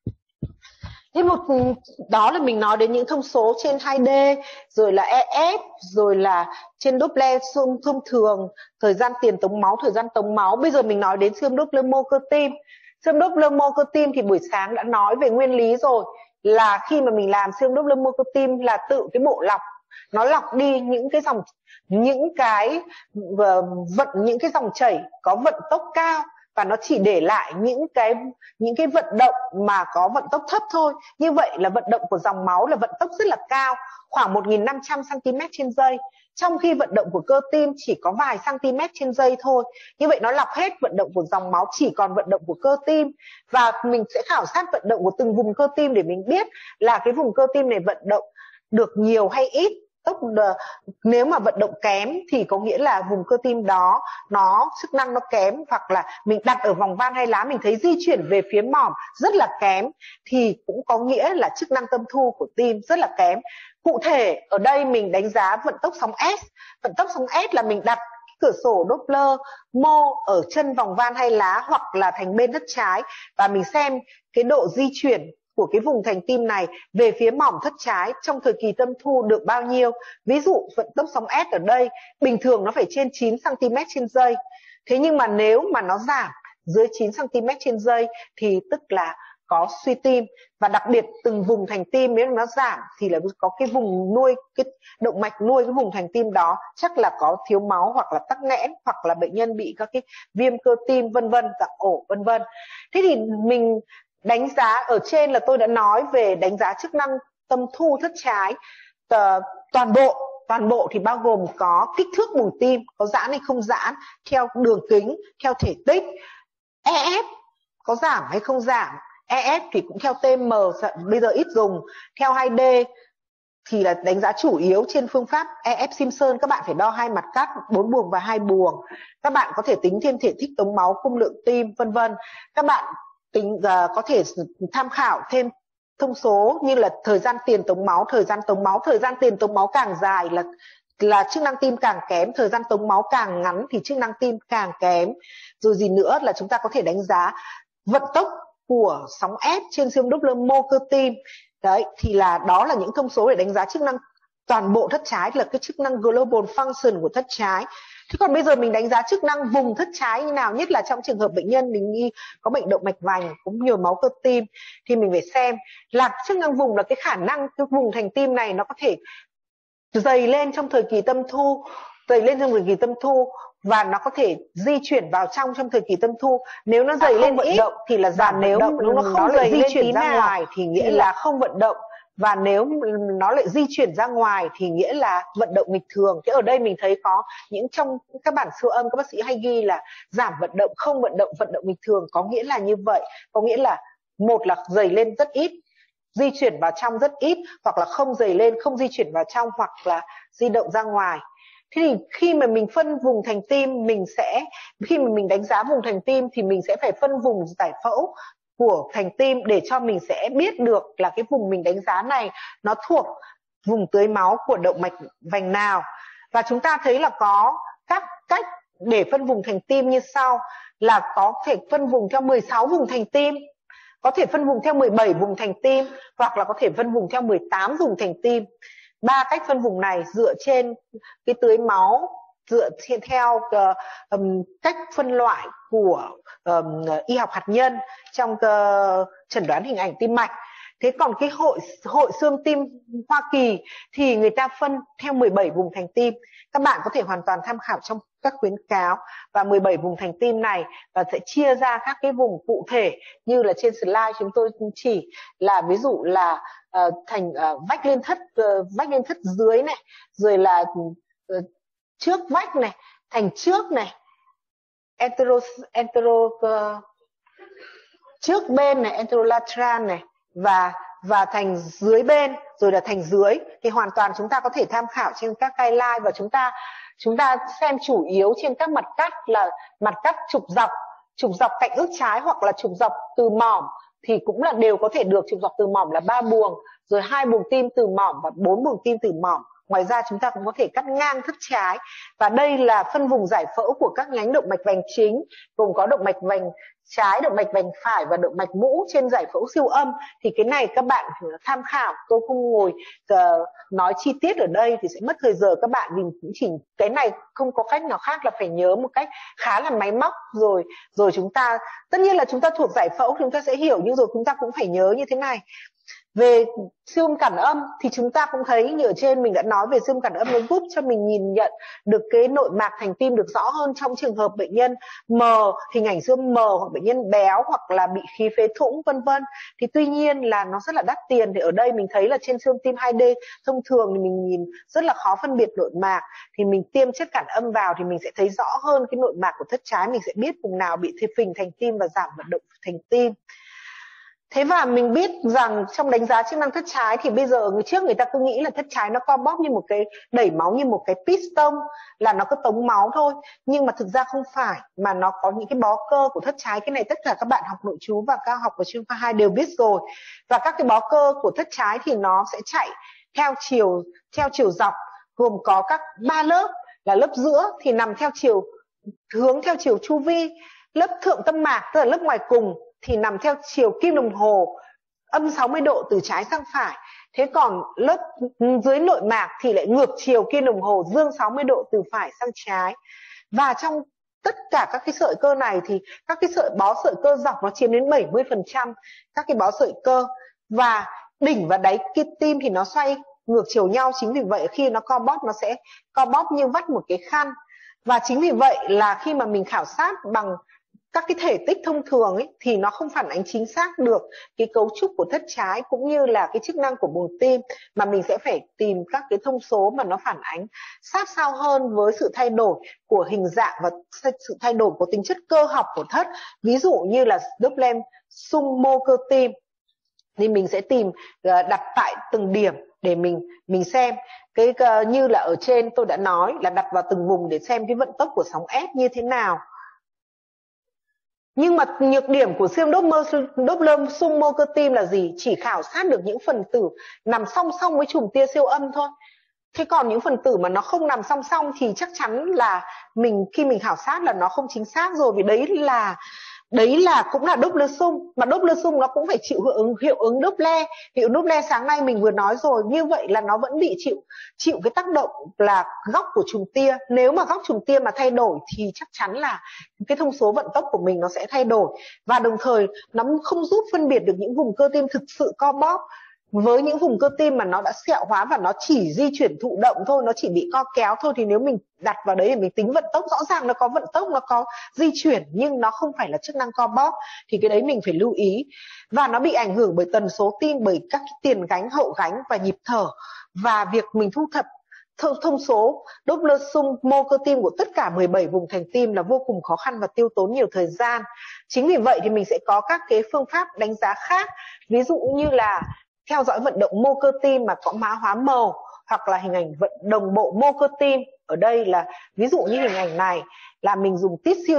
Thế một đó là mình nói đến những thông số trên hai D, rồi là E F, rồi là trên Doppler thông thường, thời gian tiền tống máu, thời gian tống máu. Bây giờ mình nói đến siêu âm Doppler mô cơ tim. Siêu âm Doppler mô cơ tim thì buổi sáng đã nói về nguyên lý rồi, là khi mà mình làm siêu âm Doppler mô cơ tim là tự cái bộ lọc nó lọc đi những cái dòng những cái vận những cái dòng chảy có vận tốc cao, và nó chỉ để lại những cái những cái vận động mà có vận tốc thấp thôi. Như vậy là vận động của dòng máu là vận tốc rất là cao, khoảng một nghìn năm trăm xăng-ti-mét trên giây, trong khi vận động của cơ tim chỉ có vài cm trên giây thôi. Như vậy nó lọc hết vận động của dòng máu, chỉ còn vận động của cơ tim. Và mình sẽ khảo sát vận động của từng vùng cơ tim để mình biết là cái vùng cơ tim này vận động được nhiều hay ít. Tốc nếu mà vận động kém thì có nghĩa là vùng cơ tim đó nó chức năng nó kém, hoặc là mình đặt ở vòng van hay lá mình thấy di chuyển về phía mỏm rất là kém, thì cũng có nghĩa là chức năng tâm thu của tim rất là kém. Cụ thể ở đây mình đánh giá vận tốc sóng S. Vận tốc sóng S là mình đặt cửa sổ Doppler mô ở chân vòng van hay lá hoặc là thành bên thất trái, và mình xem cái độ di chuyển của cái vùng thành tim này về phía mỏm thất trái trong thời kỳ tâm thu được bao nhiêu. Ví dụ vận tốc sóng S ở đây bình thường nó phải trên chín xăng-ti-mét trên giây. Thế nhưng mà nếu mà nó giảm dưới chín xăng-ti-mét trên giây thì tức là có suy tim. Và đặc biệt từng vùng thành tim nếu nó giảm thì là có cái vùng nuôi, cái động mạch nuôi cái vùng thành tim đó chắc là có thiếu máu hoặc là tắc nghẽn, hoặc là bệnh nhân bị các cái viêm cơ tim vân vân, dạng ổ vân vân. Thế thì mình đánh giá ở trên là tôi đã nói về đánh giá chức năng tâm thu thất trái. Tờ, toàn bộ toàn bộ thì bao gồm có kích thước buồng tim, có giãn hay không giãn, theo đường kính, theo thể tích. E F có giảm hay không giảm. E F thì cũng theo T M, bây giờ ít dùng. Theo hai D thì là đánh giá chủ yếu trên phương pháp E F Simpson. Các bạn phải đo hai mặt cắt, bốn buồng và hai buồng. Các bạn có thể tính thêm thể tích tống máu, cung lượng tim vân vân. Các bạn tính uh, có thể tham khảo thêm thông số như là thời gian tiền tống máu, thời gian tống máu. Thời gian tiền tống máu càng dài là là chức năng tim càng kém, thời gian tống máu càng ngắn thì chức năng tim càng kém. Rồi gì nữa là chúng ta có thể đánh giá vận tốc của sóng S trên siêu âm Doppler mô cơ tim. Đấy, thì là đó là những thông số để đánh giá chức năng toàn bộ thất trái, là cái chức năng global function của thất trái. Thế còn bây giờ mình đánh giá chức năng vùng thất trái như nào, nhất là trong trường hợp bệnh nhân mình nghi có bệnh động mạch vành, cũng nhiều máu cơ tim, thì mình phải xem là chức năng vùng là cái khả năng cái vùng thành tim này nó có thể dày lên trong thời kỳ tâm thu, dày lên trong thời kỳ tâm thu và nó có thể di chuyển vào trong trong thời kỳ tâm thu. Nếu nó dày à, lên vận động thì là giảm, nếu vận động, nếu nó không nó dày di chuyển ra nào, ngoài thì nghĩa thì là không vận động, và nếu nó lại di chuyển ra ngoài thì nghĩa là vận động nghịch thường. Thế ở đây mình thấy có những trong các bản siêu âm các bác sĩ hay ghi là giảm vận động, không vận động, vận động nghịch thường, có nghĩa là như vậy, có nghĩa là một là dày lên rất ít, di chuyển vào trong rất ít, hoặc là không dày lên, không di chuyển vào trong, hoặc là di động ra ngoài. Thế thì khi mà mình phân vùng thành tim, mình sẽ khi mà mình đánh giá vùng thành tim thì mình sẽ phải phân vùng giải phẫu của thành tim để cho mình sẽ biết được là cái vùng mình đánh giá này nó thuộc vùng tưới máu của động mạch vành nào. Và chúng ta thấy là có các cách để phân vùng thành tim như sau, là có thể phân vùng theo mười sáu vùng thành tim, có thể phân vùng theo mười bảy vùng thành tim, hoặc là có thể phân vùng theo mười tám vùng thành tim. Ba cách phân vùng này dựa trên cái tưới máu, dựa theo uh, um, cách phân loại của um, y học hạt nhân trong uh, chẩn đoán hình ảnh tim mạch. Thế còn cái hội hội xương tim Hoa Kỳ thì người ta phân theo mười bảy vùng thành tim. Các bạn có thể hoàn toàn tham khảo trong các khuyến cáo, và mười bảy vùng thành tim này và sẽ chia ra các cái vùng cụ thể như là trên slide chúng tôi chỉ, là ví dụ là uh, thành uh, vách liên thất uh, vách liên thất dưới này, rồi là uh, trước vách này, thành trước này, entero entero uh, trước bên này, enterolateral này, và và thành dưới bên, rồi là thành dưới. Thì hoàn toàn chúng ta có thể tham khảo trên các guideline, và chúng ta chúng ta xem chủ yếu trên các mặt cắt là mặt cắt trục dọc, trục dọc cạnh ức trái, hoặc là trục dọc từ mỏm thì cũng là đều có thể được. Trục dọc từ mỏm là ba buồng, rồi hai buồng tim từ mỏm và bốn buồng tim từ mỏm, Ngoài ra chúng ta cũng có thể cắt ngang thất trái. Và đây là phân vùng giải phẫu của các nhánh động mạch vành chính, gồm có động mạch vành trái, động mạch vành phải và động mạch mũ trên giải phẫu siêu âm. Thì cái này các bạn tham khảo, tôi không ngồi uh, nói chi tiết ở đây thì sẽ mất thời giờ các bạn, vì cũng chỉ cái này không có cách nào khác là phải nhớ một cách khá là máy móc rồi rồi chúng ta, tất nhiên là chúng ta thuộc giải phẫu chúng ta sẽ hiểu, nhưng rồi chúng ta cũng phải nhớ như thế này. Về siêu âm cản âm thì chúng ta cũng thấy như ở trên mình đã nói về siêu âm cản âm, nó giúp cho mình nhìn nhận được cái nội mạc thành tim được rõ hơn trong trường hợp bệnh nhân mờ, hình ảnh siêu âm mờ, hoặc bệnh nhân béo, hoặc là bị khí phế thủng vân vân. Thì tuy nhiên là nó rất là đắt tiền. Thì ở đây mình thấy là trên siêu âm tim hai D thông thường thì mình nhìn rất là khó phân biệt nội mạc, thì mình tiêm chất cản âm vào thì mình sẽ thấy rõ hơn cái nội mạc của thất trái, mình sẽ biết vùng nào bị phình thành tim và giảm vận động thành tim. Thế và mình biết rằng trong đánh giá chức năng thất trái thì bây giờ người trước người ta cứ nghĩ là thất trái nó co bóp như một cái đẩy máu, như một cái piston, là nó có tống máu thôi. Nhưng mà thực ra không phải, mà nó có những cái bó cơ của thất trái. Cái này tất cả các bạn học nội trú và các học ở chuyên khoa hai đều biết rồi. Và các cái bó cơ của thất trái thì nó sẽ chạy theo chiều theo chiều dọc, gồm có các ba lớp, là lớp giữa thì nằm theo chiều hướng theo chiều chu vi, lớp thượng tâm mạc tức là lớp ngoài cùng thì nằm theo chiều kim đồng hồ âm sáu mươi độ từ trái sang phải. Thế còn lớp dưới nội mạc thì lại ngược chiều kim đồng hồ dương sáu mươi độ từ phải sang trái. Và trong tất cả các cái sợi cơ này thì các cái sợi bó sợi cơ dọc nó chiếm đến bảy mươi phần trăm các cái bó sợi cơ. Và đỉnh và đáy kim tim thì nó xoay ngược chiều nhau, chính vì vậy khi nó co bóp nó sẽ co bóp như vắt một cái khăn. Và chính vì vậy là khi mà mình khảo sát bằng các cái thể tích thông thường ấy, thì nó không phản ánh chính xác được cái cấu trúc của thất trái cũng như là cái chức năng của buồng tim, mà mình sẽ phải tìm các cái thông số mà nó phản ánh sát sao hơn với sự thay đổi của hình dạng và sự thay đổi của tính chất cơ học của thất. Ví dụ như là Doppler sum mô cơ tim thì mình sẽ tìm đặt tại từng điểm để mình mình xem cái như là ở trên tôi đã nói là đặt vào từng vùng để xem cái vận tốc của sóng ép như thế nào. Nhưng mà nhược điểm của siêu Doppler sum mô cơ tim là gì? Chỉ khảo sát được những phần tử nằm song song với chùm tia siêu âm thôi. Thế còn những phần tử mà nó không nằm song song thì chắc chắn là mình khi mình khảo sát là nó không chính xác rồi, vì đấy là đấy là cũng là Doppler sum, mà Doppler sum nó cũng phải chịu hiệu ứng hiệu ứng Doppler. Hiệu ứng Doppler sáng nay mình vừa nói rồi, như vậy là nó vẫn bị chịu chịu cái tác động là góc của chùm tia. Nếu mà góc chùm tia mà thay đổi thì chắc chắn là cái thông số vận tốc của mình nó sẽ thay đổi, và đồng thời nó không giúp phân biệt được những vùng cơ tim thực sự co bóp với những vùng cơ tim mà nó đã sẹo hóa và nó chỉ di chuyển thụ động thôi, nó chỉ bị co kéo thôi. Thì nếu mình đặt vào đấy để mình tính vận tốc, rõ ràng nó có vận tốc, nó có di chuyển, nhưng nó không phải là chức năng co bóp, thì cái đấy mình phải lưu ý. Và nó bị ảnh hưởng bởi tần số tim, bởi các tiền gánh, hậu gánh và nhịp thở. Và việc mình thu thập thông số Doppler sum mô cơ tim của tất cả mười bảy vùng thành tim là vô cùng khó khăn và tiêu tốn nhiều thời gian. Chính vì vậy thì mình sẽ có các cái phương pháp đánh giá khác, ví dụ như là theo dõi vận động mô cơ tim mà có mã hóa màu, hoặc là hình ảnh vận đồng bộ mô cơ tim. Ở đây là ví dụ như hình ảnh này là mình dùng tissue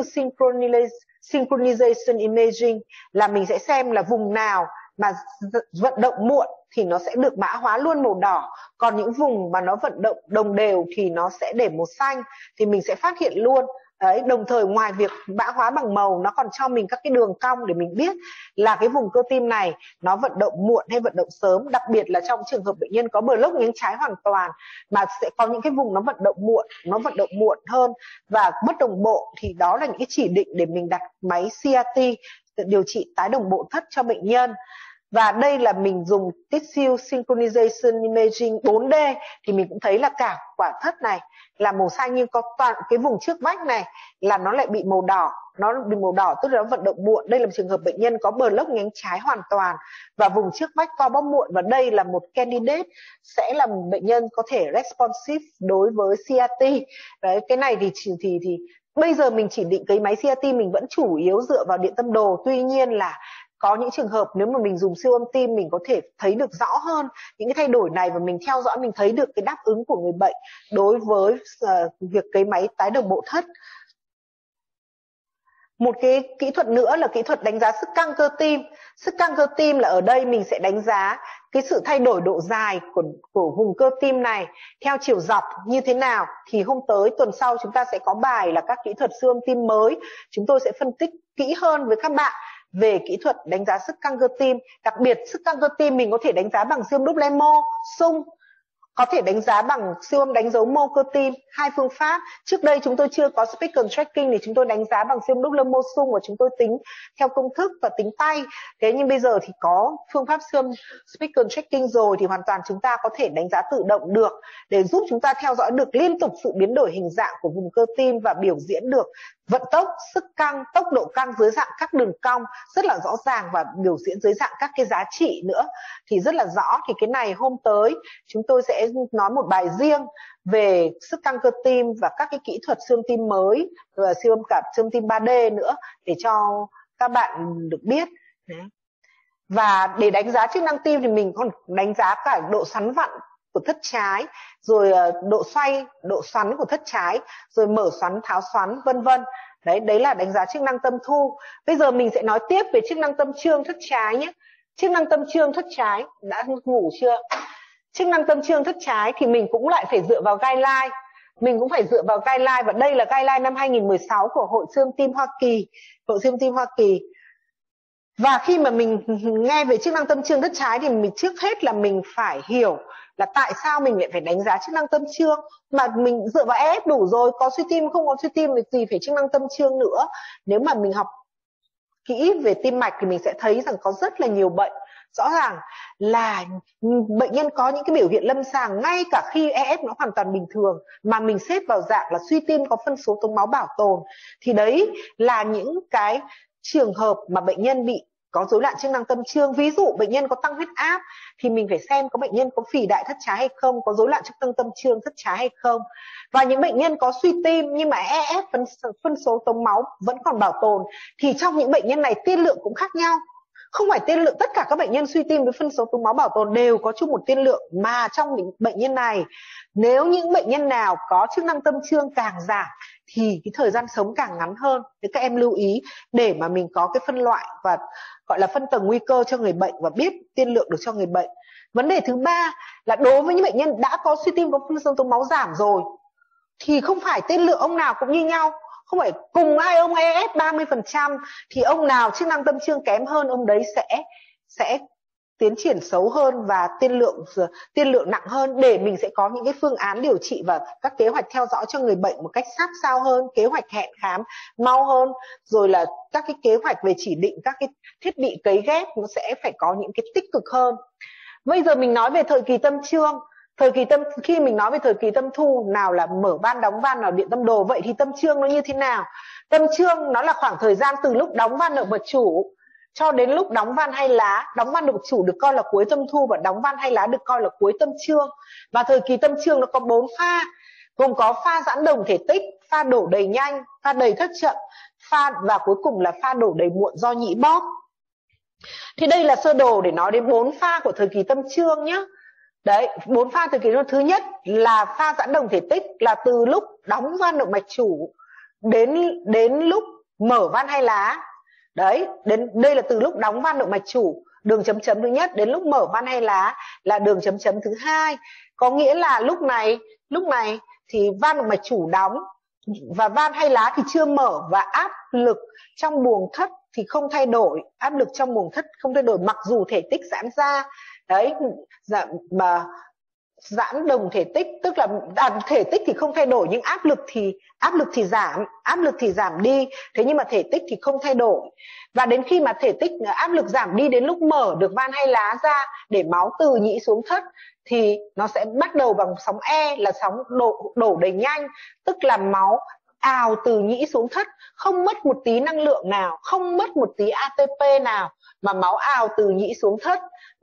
synchronization imaging, là mình sẽ xem là vùng nào mà vận động muộn thì nó sẽ được mã hóa luôn màu đỏ, còn những vùng mà nó vận động đồng đều thì nó sẽ để màu xanh, thì mình sẽ phát hiện luôn. Đấy, đồng thời ngoài việc mã hóa bằng màu, nó còn cho mình các cái đường cong để mình biết là cái vùng cơ tim này nó vận động muộn hay vận động sớm. Đặc biệt là trong trường hợp bệnh nhân có block nhánh trái hoàn toàn, mà sẽ có những cái vùng nó vận động muộn, nó vận động muộn hơn và bất đồng bộ, thì đó là những cái chỉ định để mình đặt máy xê rờ tê điều trị tái đồng bộ thất cho bệnh nhân. Và đây là mình dùng tissue synchronization imaging bốn D, thì mình cũng thấy là cả quả thất này là màu xanh, nhưng có toàn cái vùng trước vách này là nó lại bị màu đỏ. Nó bị màu đỏ tức là nó vận động muộn. Đây là một trường hợp bệnh nhân có block nhánh trái hoàn toàn và vùng trước vách co bóp muộn, và đây là một candidate sẽ là một bệnh nhân có thể responsive đối với xê rờ tê. Đấy, cái này thì thì thì bây giờ mình chỉ định cấy máy xê rờ tê mình vẫn chủ yếu dựa vào điện tâm đồ. Tuy nhiên là có những trường hợp nếu mà mình dùng siêu âm tim mình có thể thấy được rõ hơn những cái thay đổi này, và mình theo dõi mình thấy được cái đáp ứng của người bệnh đối với uh, việc cấy máy tái đồng bộ thất. Một cái kỹ thuật nữa là kỹ thuật đánh giá sức căng cơ tim. Sức căng cơ tim là ở đây mình sẽ đánh giá cái sự thay đổi độ dài của, của vùng cơ tim này theo chiều dọc như thế nào thì hôm tới tuần sau chúng ta sẽ có bài là các kỹ thuật siêu âm tim mới. Chúng tôi sẽ phân tích kỹ hơn với các bạn về kỹ thuật đánh giá sức căng cơ tim. Đặc biệt sức căng cơ tim mình có thể đánh giá bằng siêu âm Doppler mô, xung, có thể đánh giá bằng siêu âm đánh dấu mô cơ tim, hai phương pháp. Trước đây chúng tôi chưa có speckle tracking thì chúng tôi đánh giá bằng siêu âm Doppler mô xung và chúng tôi tính theo công thức và tính tay. Thế nhưng bây giờ thì có phương pháp siêu âm speckle tracking rồi thì hoàn toàn chúng ta có thể đánh giá tự động được để giúp chúng ta theo dõi được liên tục sự biến đổi hình dạng của vùng cơ tim và biểu diễn được vận tốc, sức căng, tốc độ căng dưới dạng các đường cong rất là rõ ràng và biểu diễn dưới dạng các cái giá trị nữa thì rất là rõ. Thì cái này hôm tới chúng tôi sẽ nói một bài riêng về sức căng cơ tim và các cái kỹ thuật siêu âm tim mới và siêu âm cả siêu âm tim ba D nữa để cho các bạn được biết. Đấy. Và để đánh giá chức năng tim thì mình còn đánh giá cả độ xoắn vặn của thất trái, rồi độ xoay, độ xoắn của thất trái, rồi mở xoắn, tháo xoắn, vân vân. Đấy, đấy là đánh giá chức năng tâm thu. Bây giờ mình sẽ nói tiếp về chức năng tâm trương thất trái nhé. Chức năng tâm trương thất trái, đã ngủ chưa? Chức năng tâm trương thất trái thì mình cũng lại phải dựa vào guideline. Mình cũng phải dựa vào guideline và đây là guideline năm hai nghìn mười sáu của Hội siêu âm tim Hoa Kỳ, Hội siêu âm tim Hoa Kỳ. Và khi mà mình nghe về chức năng tâm trương thất trái thì mình trước hết là mình phải hiểu là tại sao mình lại phải đánh giá chức năng tâm trương, mà mình dựa vào e ép đủ rồi, có suy tim không có suy tim thì gì phải chức năng tâm trương nữa. Nếu mà mình học kỹ về tim mạch thì mình sẽ thấy rằng có rất là nhiều bệnh rõ ràng là bệnh nhân có những cái biểu hiện lâm sàng ngay cả khi e ép nó hoàn toàn bình thường mà mình xếp vào dạng là suy tim có phân số tống máu bảo tồn, thì đấy là những cái trường hợp mà bệnh nhân bị có rối loạn chức năng tâm trương. Ví dụ bệnh nhân có tăng huyết áp thì mình phải xem có bệnh nhân có phì đại thất trái hay không, có rối loạn chức năng tâm trương thất trái hay không. Và những bệnh nhân có suy tim nhưng mà e ép phân, phân số tống máu vẫn còn bảo tồn thì trong những bệnh nhân này tiên lượng cũng khác nhau. Không phải tiên lượng tất cả các bệnh nhân suy tim với phân số tống máu bảo tồn đều có chung một tiên lượng, mà trong những bệnh nhân này nếu những bệnh nhân nào có chức năng tâm trương càng giảm thì cái thời gian sống càng ngắn hơn. Thế các em lưu ý để mà mình có cái phân loại và gọi là phân tầng nguy cơ cho người bệnh và biết tiên lượng được cho người bệnh. Vấn đề thứ ba là đối với những bệnh nhân đã có suy tim có phân số tống máu giảm rồi thì không phải tiên lượng ông nào cũng như nhau. Không phải cùng hai ông e ép ba mươi phần trăm thì ông nào chức năng tâm trương kém hơn ông đấy sẽ sẽ tiến triển xấu hơn và tiên lượng tiên lượng nặng hơn, để mình sẽ có những cái phương án điều trị và các kế hoạch theo dõi cho người bệnh một cách sát sao hơn, kế hoạch hẹn khám mau hơn, rồi là các cái kế hoạch về chỉ định các cái thiết bị cấy ghép nó sẽ phải có những cái tích cực hơn. Bây giờ mình nói về thời kỳ tâm trương. Thời kỳ tâm khi mình nói về thời kỳ tâm thu, nào là mở van đóng van, nào điện tâm đồ, vậy thì tâm trương nó như thế nào? Tâm trương nó là khoảng thời gian từ lúc đóng van động mạch chủ cho đến lúc đóng van hay lá. Đóng van động mạch chủ được coi là cuối tâm thu và đóng van hay lá được coi là cuối tâm trương. Và thời kỳ tâm trương nó có bốn pha, gồm có pha giãn đồng thể tích, pha đổ đầy nhanh, pha đầy thất chậm, pha và cuối cùng là pha đổ đầy muộn do nhĩ bóp. Thì đây là sơ đồ để nói đến bốn pha của thời kỳ tâm trương nhé. Đấy, bốn pha thời kỳ thứ nhất là pha giãn đồng thể tích, là từ lúc đóng van động mạch chủ đến đến lúc mở van hay lá. Đấy, đến đây là từ lúc đóng van động mạch chủ, đường chấm chấm thứ nhất, đến lúc mở van hay lá là đường chấm chấm thứ hai. Có nghĩa là lúc này, lúc này thì van động mạch chủ đóng và van hay lá thì chưa mở và áp lực trong buồng thất thì không thay đổi, áp lực trong buồng thất không thay đổi mặc dù thể tích giãn ra. Đấy, mà giãn đồng thể tích tức là à, thể tích thì không thay đổi nhưng áp lực thì áp lực thì giảm, áp lực thì giảm đi, thế nhưng mà thể tích thì không thay đổi. Và đến khi mà thể tích áp lực giảm đi đến lúc mở được van hay lá ra để máu từ nhĩ xuống thất thì nó sẽ bắt đầu bằng sóng E là sóng đổ, đổ đầy nhanh, tức là máu ào từ nhĩ xuống thất, không mất một tí năng lượng nào, không mất một tí a tê pê nào mà máu ào từ nhĩ xuống thất.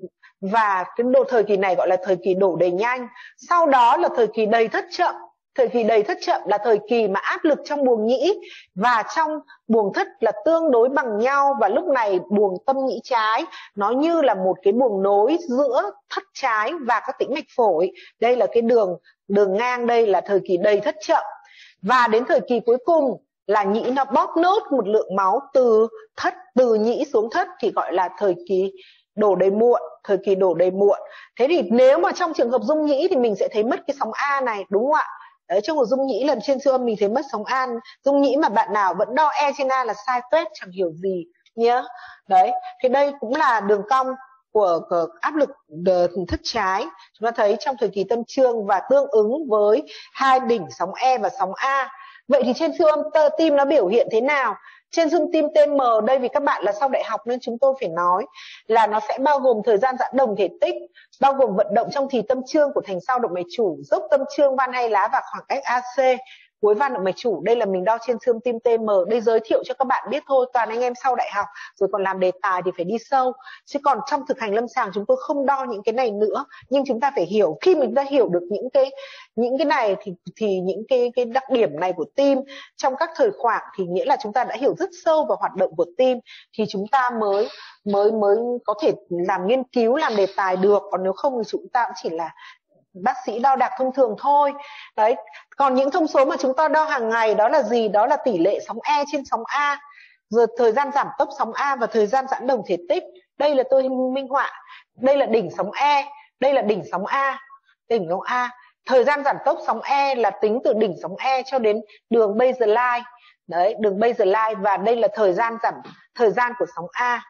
Và cái độ thời kỳ này gọi là thời kỳ đổ đầy nhanh. Sau đó là thời kỳ đầy thất chậm. Thời kỳ đầy thất chậm là thời kỳ mà áp lực trong buồng nhĩ và trong buồng thất là tương đối bằng nhau, và lúc này buồng tâm nhĩ trái nó như là một cái buồng nối giữa thất trái và các tĩnh mạch phổi. Đây là cái đường đường ngang, đây là thời kỳ đầy thất chậm. Và đến thời kỳ cuối cùng là nhĩ nó bóp nốt một lượng máu từ thất từ nhĩ xuống thất thì gọi là thời kỳ đổ đầy muộn, thời kỳ đổ đầy muộn. Thế thì nếu mà trong trường hợp rung nhĩ thì mình sẽ thấy mất cái sóng A này, đúng không ạ? Đấy, trong một rung nhĩ lần trên siêu âm mình thấy mất sóng A. Rung nhĩ mà bạn nào vẫn đo E trên A là sai tuét, chẳng hiểu gì nhé. Đấy, thì đây cũng là đường cong của, của áp lực thất trái. Chúng ta thấy trong thời kỳ tâm trương và tương ứng với hai đỉnh sóng E và sóng A. Vậy thì trên siêu âm tơ tim nó biểu hiện thế nào? Trên siêu âm tim tê em đây, vì các bạn là sau đại học nên chúng tôi phải nói là nó sẽ bao gồm thời gian giãn đồng thể tích, bao gồm vận động trong thì tâm trương của thành sau động mạch chủ, dốc tâm trương van hai lá và khoảng cách a xê cuối van động mạch chủ. Đây là mình đo trên siêu âm tim tê em, đây giới thiệu cho các bạn biết thôi, toàn anh em sau đại học rồi còn làm đề tài thì phải đi sâu, chứ còn trong thực hành lâm sàng chúng tôi không đo những cái này nữa. Nhưng chúng ta phải hiểu, khi mình đã hiểu được những cái những cái này thì thì những cái cái đặc điểm này của tim trong các thời khoảng thì nghĩa là chúng ta đã hiểu rất sâu vào hoạt động của tim, thì chúng ta mới mới mới có thể làm nghiên cứu, làm đề tài được. Còn nếu không thì chúng ta cũng chỉ là bác sĩ đo đạc thông thường thôi. Đấy, còn những thông số mà chúng ta đo hàng ngày đó là gì? Đó là tỷ lệ sóng E trên sóng A, rồi thời gian giảm tốc sóng A và thời gian giãn đồng thể tích. Đây là tôi minh họa. Đây là đỉnh sóng E, đây là đỉnh sóng A, đỉnh sóng A. Thời gian giảm tốc sóng E là tính từ đỉnh sóng E cho đến đường baseline. Đấy, đường baseline, và đây là thời gian giảm thời gian của sóng A.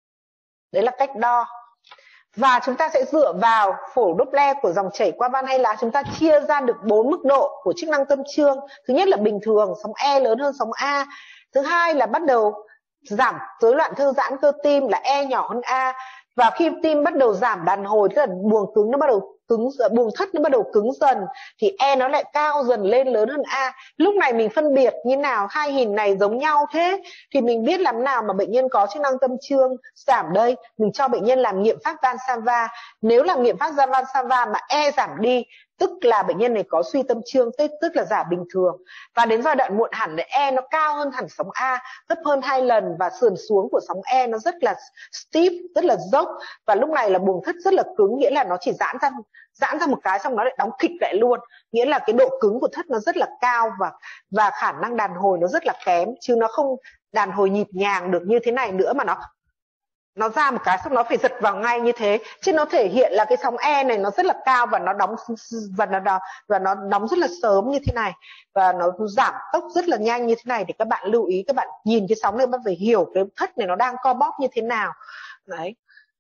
Đấy là cách đo. Và chúng ta sẽ dựa vào phổ Doppler của dòng chảy qua van hai lá, chúng ta chia ra được bốn mức độ của chức năng tâm trương. Thứ nhất là bình thường, sóng E lớn hơn sóng A. Thứ hai là bắt đầu giảm rối loạn thư giãn cơ tim là E nhỏ hơn A. Và khi tim bắt đầu giảm đàn hồi, tức là buồng cứng nó bắt đầu cứng, buồng thất nó bắt đầu cứng dần thì E nó lại cao dần lên, lớn hơn A. Lúc này mình phân biệt như nào, hai hình này giống nhau thế thì mình biết làm nào mà bệnh nhân có chức năng tâm trương giảm đây. Mình cho bệnh nhân làm nghiệm pháp Valsalva. Nếu làm nghiệm pháp Valsalva mà E giảm đi, tức là bệnh nhân này có suy tâm trương, tức, tức là giả bình thường. Và đến giai đoạn muộn hẳn thì E nó cao hơn hẳn sóng A, gấp hơn hai lần, và sườn xuống của sóng E nó rất là steep, rất là dốc, và lúc này là buồng thất rất là cứng, nghĩa là nó chỉ giãn ra giãn ra một cái xong nó lại đóng kịch lại luôn, nghĩa là cái độ cứng của thất nó rất là cao và và khả năng đàn hồi nó rất là kém, chứ nó không đàn hồi nhịp nhàng được như thế này nữa, mà nó nó ra một cái xong nó phải giật vào ngay như thế, chứ nó thể hiện là cái sóng E này nó rất là cao và nó đóng và nó và nó đóng rất là sớm như thế này, và nó giảm tốc rất là nhanh như thế này. Thì các bạn lưu ý, các bạn nhìn cái sóng này bạn phải hiểu cái thất này nó đang co bóp như thế nào. Đấy.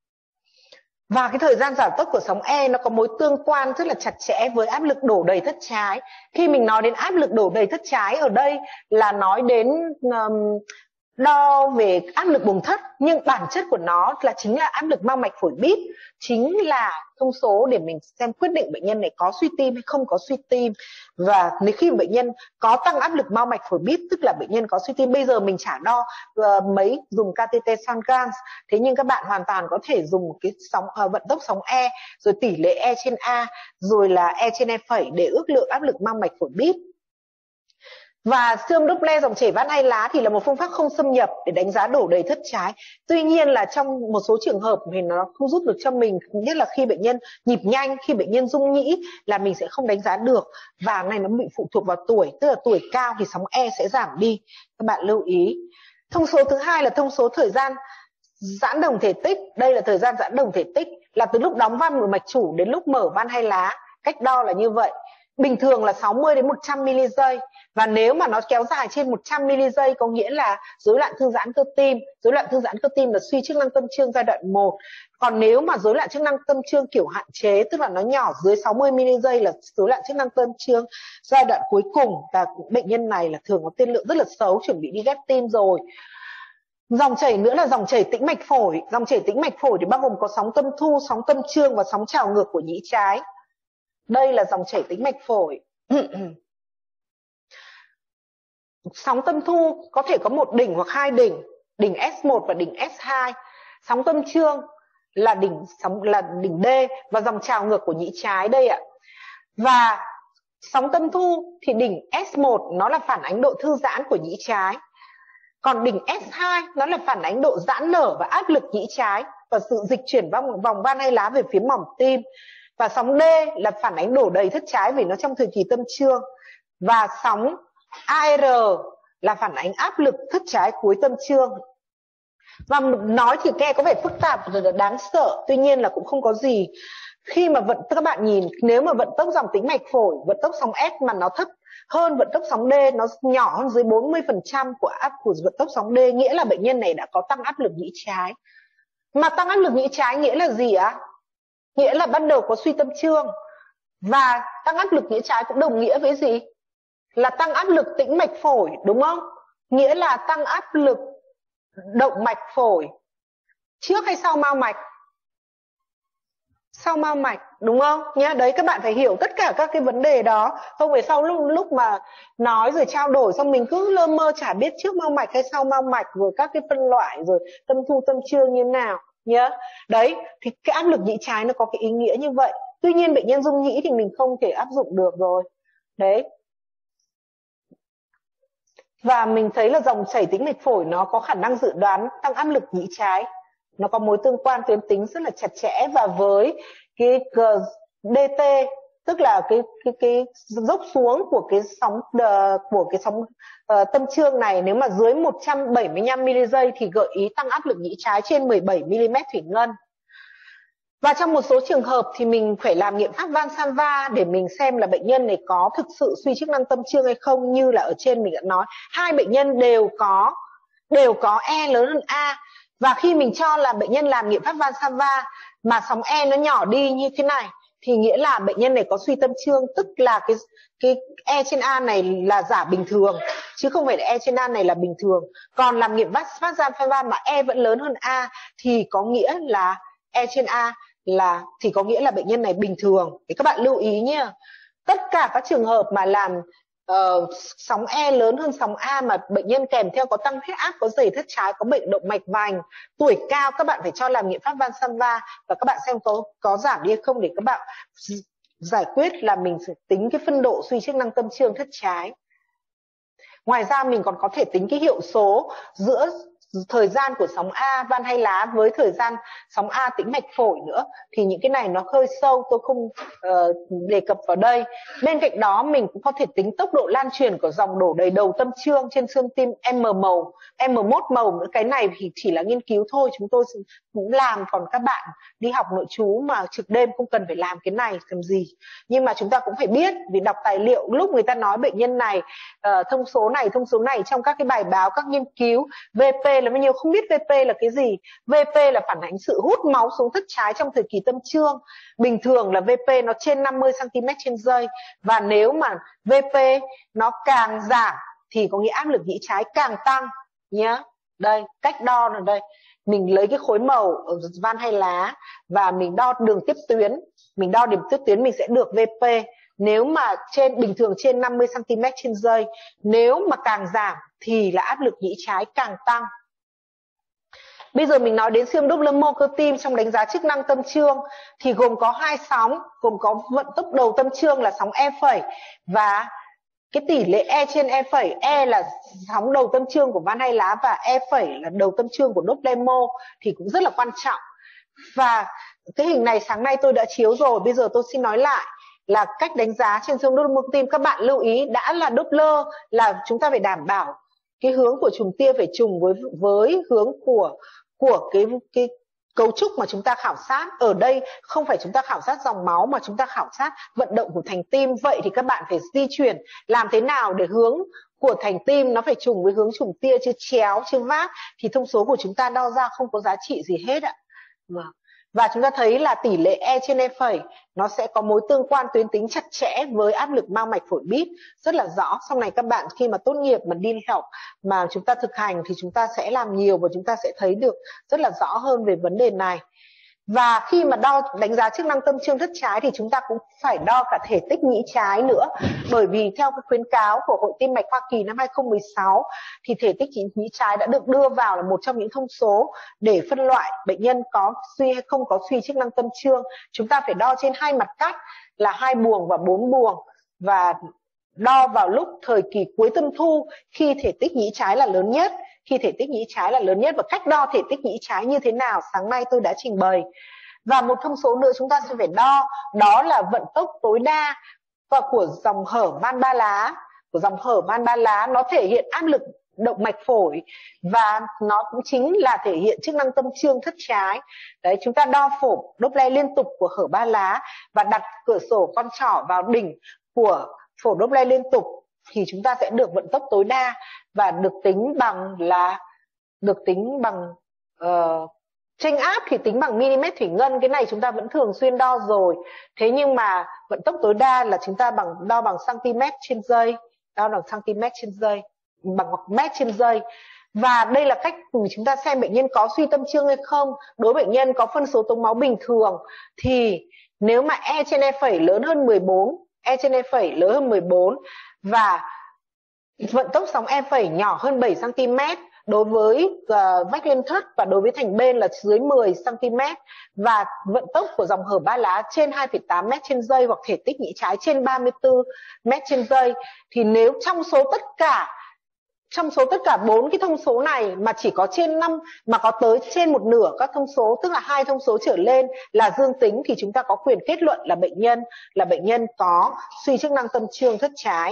Và cái thời gian giảm tốc của sóng E nó có mối tương quan rất là chặt chẽ với áp lực đổ đầy thất trái. Khi mình nói đến áp lực đổ đầy thất trái ở đây là nói đến um, đo về áp lực buồng thất, nhưng bản chất của nó là chính là áp lực mao mạch phổi bít, chính là thông số để mình xem quyết định bệnh nhân này có suy tim hay không có suy tim. Và nếu khi bệnh nhân có tăng áp lực mao mạch phổi bít tức là bệnh nhân có suy tim. Bây giờ mình chả đo uh, mấy dùng ca tê tê Swan-Ganz, thế nhưng các bạn hoàn toàn có thể dùng cái sóng uh, vận tốc sóng E, rồi tỷ lệ E trên A, rồi là E trên E phẩy để ước lượng áp lực mao mạch phổi bít. Và siêu âm Doppler dòng chảy van hai lá thì là một phương pháp không xâm nhập để đánh giá đổ đầy thất trái. Tuy nhiên là trong một số trường hợp thì nó không giúp được cho mình, nhất là khi bệnh nhân nhịp nhanh, khi bệnh nhân rung nhĩ là mình sẽ không đánh giá được. Và này nó bị phụ thuộc vào tuổi, tức là tuổi cao thì sóng E sẽ giảm đi. Các bạn lưu ý. Thông số thứ hai là thông số thời gian giãn đồng thể tích. Đây là thời gian giãn đồng thể tích là từ lúc đóng van nội mạch chủ đến lúc mở van hai lá. Cách đo là như vậy. Bình thường là sáu mươi đến một trăm mi-li-giây, và nếu mà nó kéo dài trên một trăm mi-li-giây có nghĩa là rối loạn thư giãn cơ tim. Rối loạn thư giãn cơ tim là suy chức năng tâm trương giai đoạn một. Còn nếu mà rối loạn chức năng tâm trương kiểu hạn chế, tức là nó nhỏ dưới sáu mươi mi-li-giây là rối loạn chức năng tâm trương giai đoạn cuối cùng, và bệnh nhân này là thường có tiên lượng rất là xấu, chuẩn bị đi ghép tim rồi. Dòng chảy nữa là dòng chảy tĩnh mạch phổi. Dòng chảy tĩnh mạch phổi thì bao gồm có sóng tâm thu, sóng tâm trương và sóng trào ngược của nhĩ trái. Đây là dòng chảy tĩnh mạch phổi. Sóng tâm thu có thể có một đỉnh hoặc hai đỉnh, đỉnh S một và đỉnh S hai. Sóng tâm trương là đỉnh sóng là đỉnh D, và dòng trào ngược của nhĩ trái đây ạ. Và sóng tâm thu thì đỉnh S một nó là phản ánh độ thư giãn của nhĩ trái. Còn đỉnh S hai nó là phản ánh độ giãn nở và áp lực nhĩ trái và sự dịch chuyển vòng vòng van hai lá về phía mỏm tim. Và sóng D là phản ánh đổ đầy thất trái vì nó trong thời kỳ tâm trương. Và sóng A R là phản ánh áp lực thất trái cuối tâm trương. Và nói thì nghe có vẻ phức tạp rồi đáng sợ, tuy nhiên là cũng không có gì. Khi mà vận các bạn nhìn, nếu mà vận tốc dòng tĩnh mạch phổi, vận tốc sóng S mà nó thấp hơn vận tốc sóng D, nó nhỏ hơn dưới bốn mươi phần trăm của áp của vận tốc sóng D, nghĩa là bệnh nhân này đã có tăng áp lực nhĩ trái. Mà tăng áp lực nhĩ trái nghĩa là gì ạ? Nghĩa là bắt đầu có suy tâm trương. Và tăng áp lực nhĩ trái cũng đồng nghĩa với gì? Là tăng áp lực tĩnh mạch phổi, đúng không? Nghĩa là tăng áp lực động mạch phổi. Trước hay sau mao mạch? Sau mao mạch, đúng không? Nhá, đấy các bạn phải hiểu tất cả các cái vấn đề đó. Không phải sau lúc, lúc mà nói rồi trao đổi xong mình cứ lơ mơ chả biết trước mao mạch hay sau mao mạch, rồi các cái phân loại, rồi tâm thu tâm trương như nào nhá. Đấy, thì cái áp lực nhĩ trái nó có cái ý nghĩa như vậy. Tuy nhiên bệnh nhân rung nhĩ thì mình không thể áp dụng được rồi. Đấy. Và mình thấy là dòng chảy tĩnh mạch phổi nó có khả năng dự đoán tăng áp lực nhĩ trái. Nó có mối tương quan tuyến tính rất là chặt chẽ, và với cái đê tê, tức là cái cái cái dốc xuống của cái sóng uh, của cái sóng uh, tâm trương này, nếu mà dưới một trăm bảy mươi lăm mi-li-giây thì gợi ý tăng áp lực nhĩ trái trên mười bảy mi-li-mét thủy ngân. Và trong một số trường hợp thì mình phải làm nghiệm pháp Valsalva để mình xem là bệnh nhân này có thực sự suy chức năng tâm trương hay không. Như là ở trên mình đã nói, hai bệnh nhân đều có đều có E lớn hơn A. Và khi mình cho là bệnh nhân làm nghiệm pháp Valsalva mà sóng E nó nhỏ đi như thế này thì nghĩa là bệnh nhân này có suy tâm trương, tức là cái cái E trên A này là giả bình thường chứ không phải là E trên A này là bình thường. Còn làm nghiệm pháp Valsalva mà E vẫn lớn hơn A thì có nghĩa là E trên A là thì có nghĩa là bệnh nhân này bình thường. Thì các bạn lưu ý nhé. Tất cả các trường hợp mà làm uh, sóng E lớn hơn sóng A mà bệnh nhân kèm theo có tăng huyết áp, có dày thất trái, có bệnh động mạch vành, tuổi cao, các bạn phải cho làm nghiệm pháp Valsalva và các bạn xem có có giảm đi hay không để các bạn giải quyết là mình sẽ tính cái phân độ suy chức năng tâm trương thất trái. Ngoài ra mình còn có thể tính cái hiệu số giữa thời gian của sóng A van hay lá với thời gian sóng A tĩnh mạch phổi nữa. Thì những cái này nó hơi sâu, tôi không uh, đề cập vào đây. Bên cạnh đó mình cũng có thể tính tốc độ lan truyền của dòng đổ đầy đầu tâm trương trên xương tim M màu, M một màu. Cái này thì chỉ là nghiên cứu thôi, chúng tôi cũng làm. Còn các bạn đi học nội trú mà trực đêm không cần phải làm cái này làm gì. Nhưng mà chúng ta cũng phải biết, vì đọc tài liệu lúc người ta nói bệnh nhân này uh, thông số này, thông số này trong các cái bài báo, các nghiên cứu. vê pê là bao nhiêu? Không biết vê pê là cái gì. vê pê là phản ánh sự hút máu xuống thất trái trong thời kỳ tâm trương. Bình thường là vê pê nó trên năm mươi xăng-ti-mét trên giây. Và nếu mà vê pê nó càng giảm thì có nghĩa áp lực nhĩ trái càng tăng nhé. Đây, cách đo là đây. Mình lấy cái khối màu ở van hay lá và mình đo đường tiếp tuyến. Mình đo điểm tiếp tuyến mình sẽ được vê pê. Nếu mà trên bình thường trên năm mươi xăng-ti-mét trên giây, nếu mà càng giảm thì là áp lực nhĩ trái càng tăng. Bây giờ mình nói đến siêu âm Doppler mô cơ tim trong đánh giá chức năng tâm trương thì gồm có hai sóng, gồm có vận tốc đầu tâm trương là sóng E phẩy và cái tỷ lệ E trên E phẩy. E là sóng đầu tâm trương của van hay lá và E phẩy là đầu tâm trương của Doppler mô thì cũng rất là quan trọng. Và cái hình này sáng nay tôi đã chiếu rồi, bây giờ tôi xin nói lại là cách đánh giá trên siêu âm Doppler mô cơ tim. Các bạn lưu ý, đã là Doppler là chúng ta phải đảm bảo cái hướng của chùm tia phải trùng với với hướng của của cái cái cấu trúc mà chúng ta khảo sát. Ở đây không phải chúng ta khảo sát dòng máu mà chúng ta khảo sát vận động của thành tim. Vậy thì các bạn phải di chuyển làm thế nào để hướng của thành tim nó phải trùng với hướng chùm tia, chứ chéo chứ vát thì thông số của chúng ta đo ra không có giá trị gì hết ạ. Và chúng ta thấy là tỷ lệ E trên E phẩy nó sẽ có mối tương quan tuyến tính chặt chẽ với áp lực mao mạch phổi bít rất là rõ. Sau này các bạn khi mà tốt nghiệp mà đi học mà chúng ta thực hành thì chúng ta sẽ làm nhiều và chúng ta sẽ thấy được rất là rõ hơn về vấn đề này. Và khi mà đo đánh giá chức năng tâm trương thất trái thì chúng ta cũng phải đo cả thể tích nhĩ trái nữa. Bởi vì theo cái khuyến cáo của Hội Tim mạch Hoa Kỳ năm hai không một sáu thì thể tích nhĩ trái đã được đưa vào là một trong những thông số để phân loại bệnh nhân có suy hay không có suy chức năng tâm trương. Chúng ta phải đo trên hai mặt cắt là hai buồng và bốn buồng, và đo vào lúc thời kỳ cuối tâm thu khi thể tích nhĩ trái là lớn nhất. Khi thể tích nhĩ trái là lớn nhất và cách đo thể tích nhĩ trái như thế nào sáng nay tôi đã trình bày. Và một thông số nữa chúng ta sẽ phải đo, đó là vận tốc tối đa và của dòng hở van ba lá. Của dòng hở van ba lá nó thể hiện áp lực động mạch phổi, và nó cũng chính là thể hiện chức năng tâm trương thất trái. Đấy, chúng ta đo phổ Doppler liên tục của hở ba lá và đặt cửa sổ con trỏ vào đỉnh của phổ Doppler liên tục thì chúng ta sẽ được vận tốc tối đa và được tính bằng là được tính bằng uh, chênh áp thì tính bằng mm thủy ngân, cái này chúng ta vẫn thường xuyên đo rồi. Thế nhưng mà vận tốc tối đa là chúng ta bằng đo bằng cm trên giây, đo bằng cm trên giây, bằng hoặc mét trên giây. Và đây là cách chúng ta xem bệnh nhân có suy tâm trương hay không. Đối với bệnh nhân có phân số tống máu bình thường thì nếu mà E trên E phẩy lớn hơn mười bốn, E trên E phẩy lớn hơn mười bốn và vận tốc sóng E phẩy nhỏ hơn bảy xăng-ti mét đối với uh, vách liên thất và đối với thành bên là dưới mười xăng-ti-mét, và vận tốc của dòng hở ba lá trên hai phẩy tám mét trên giây hoặc thể tích nhĩ trái trên ba mươi tư mét trên giây, thì nếu trong số tất cả trong số tất cả bốn cái thông số này mà chỉ có trên năm, mà có tới trên một nửa các thông số, tức là hai thông số trở lên là dương tính, thì chúng ta có quyền kết luận là bệnh nhân là bệnh nhân có suy chức năng tâm trương thất trái.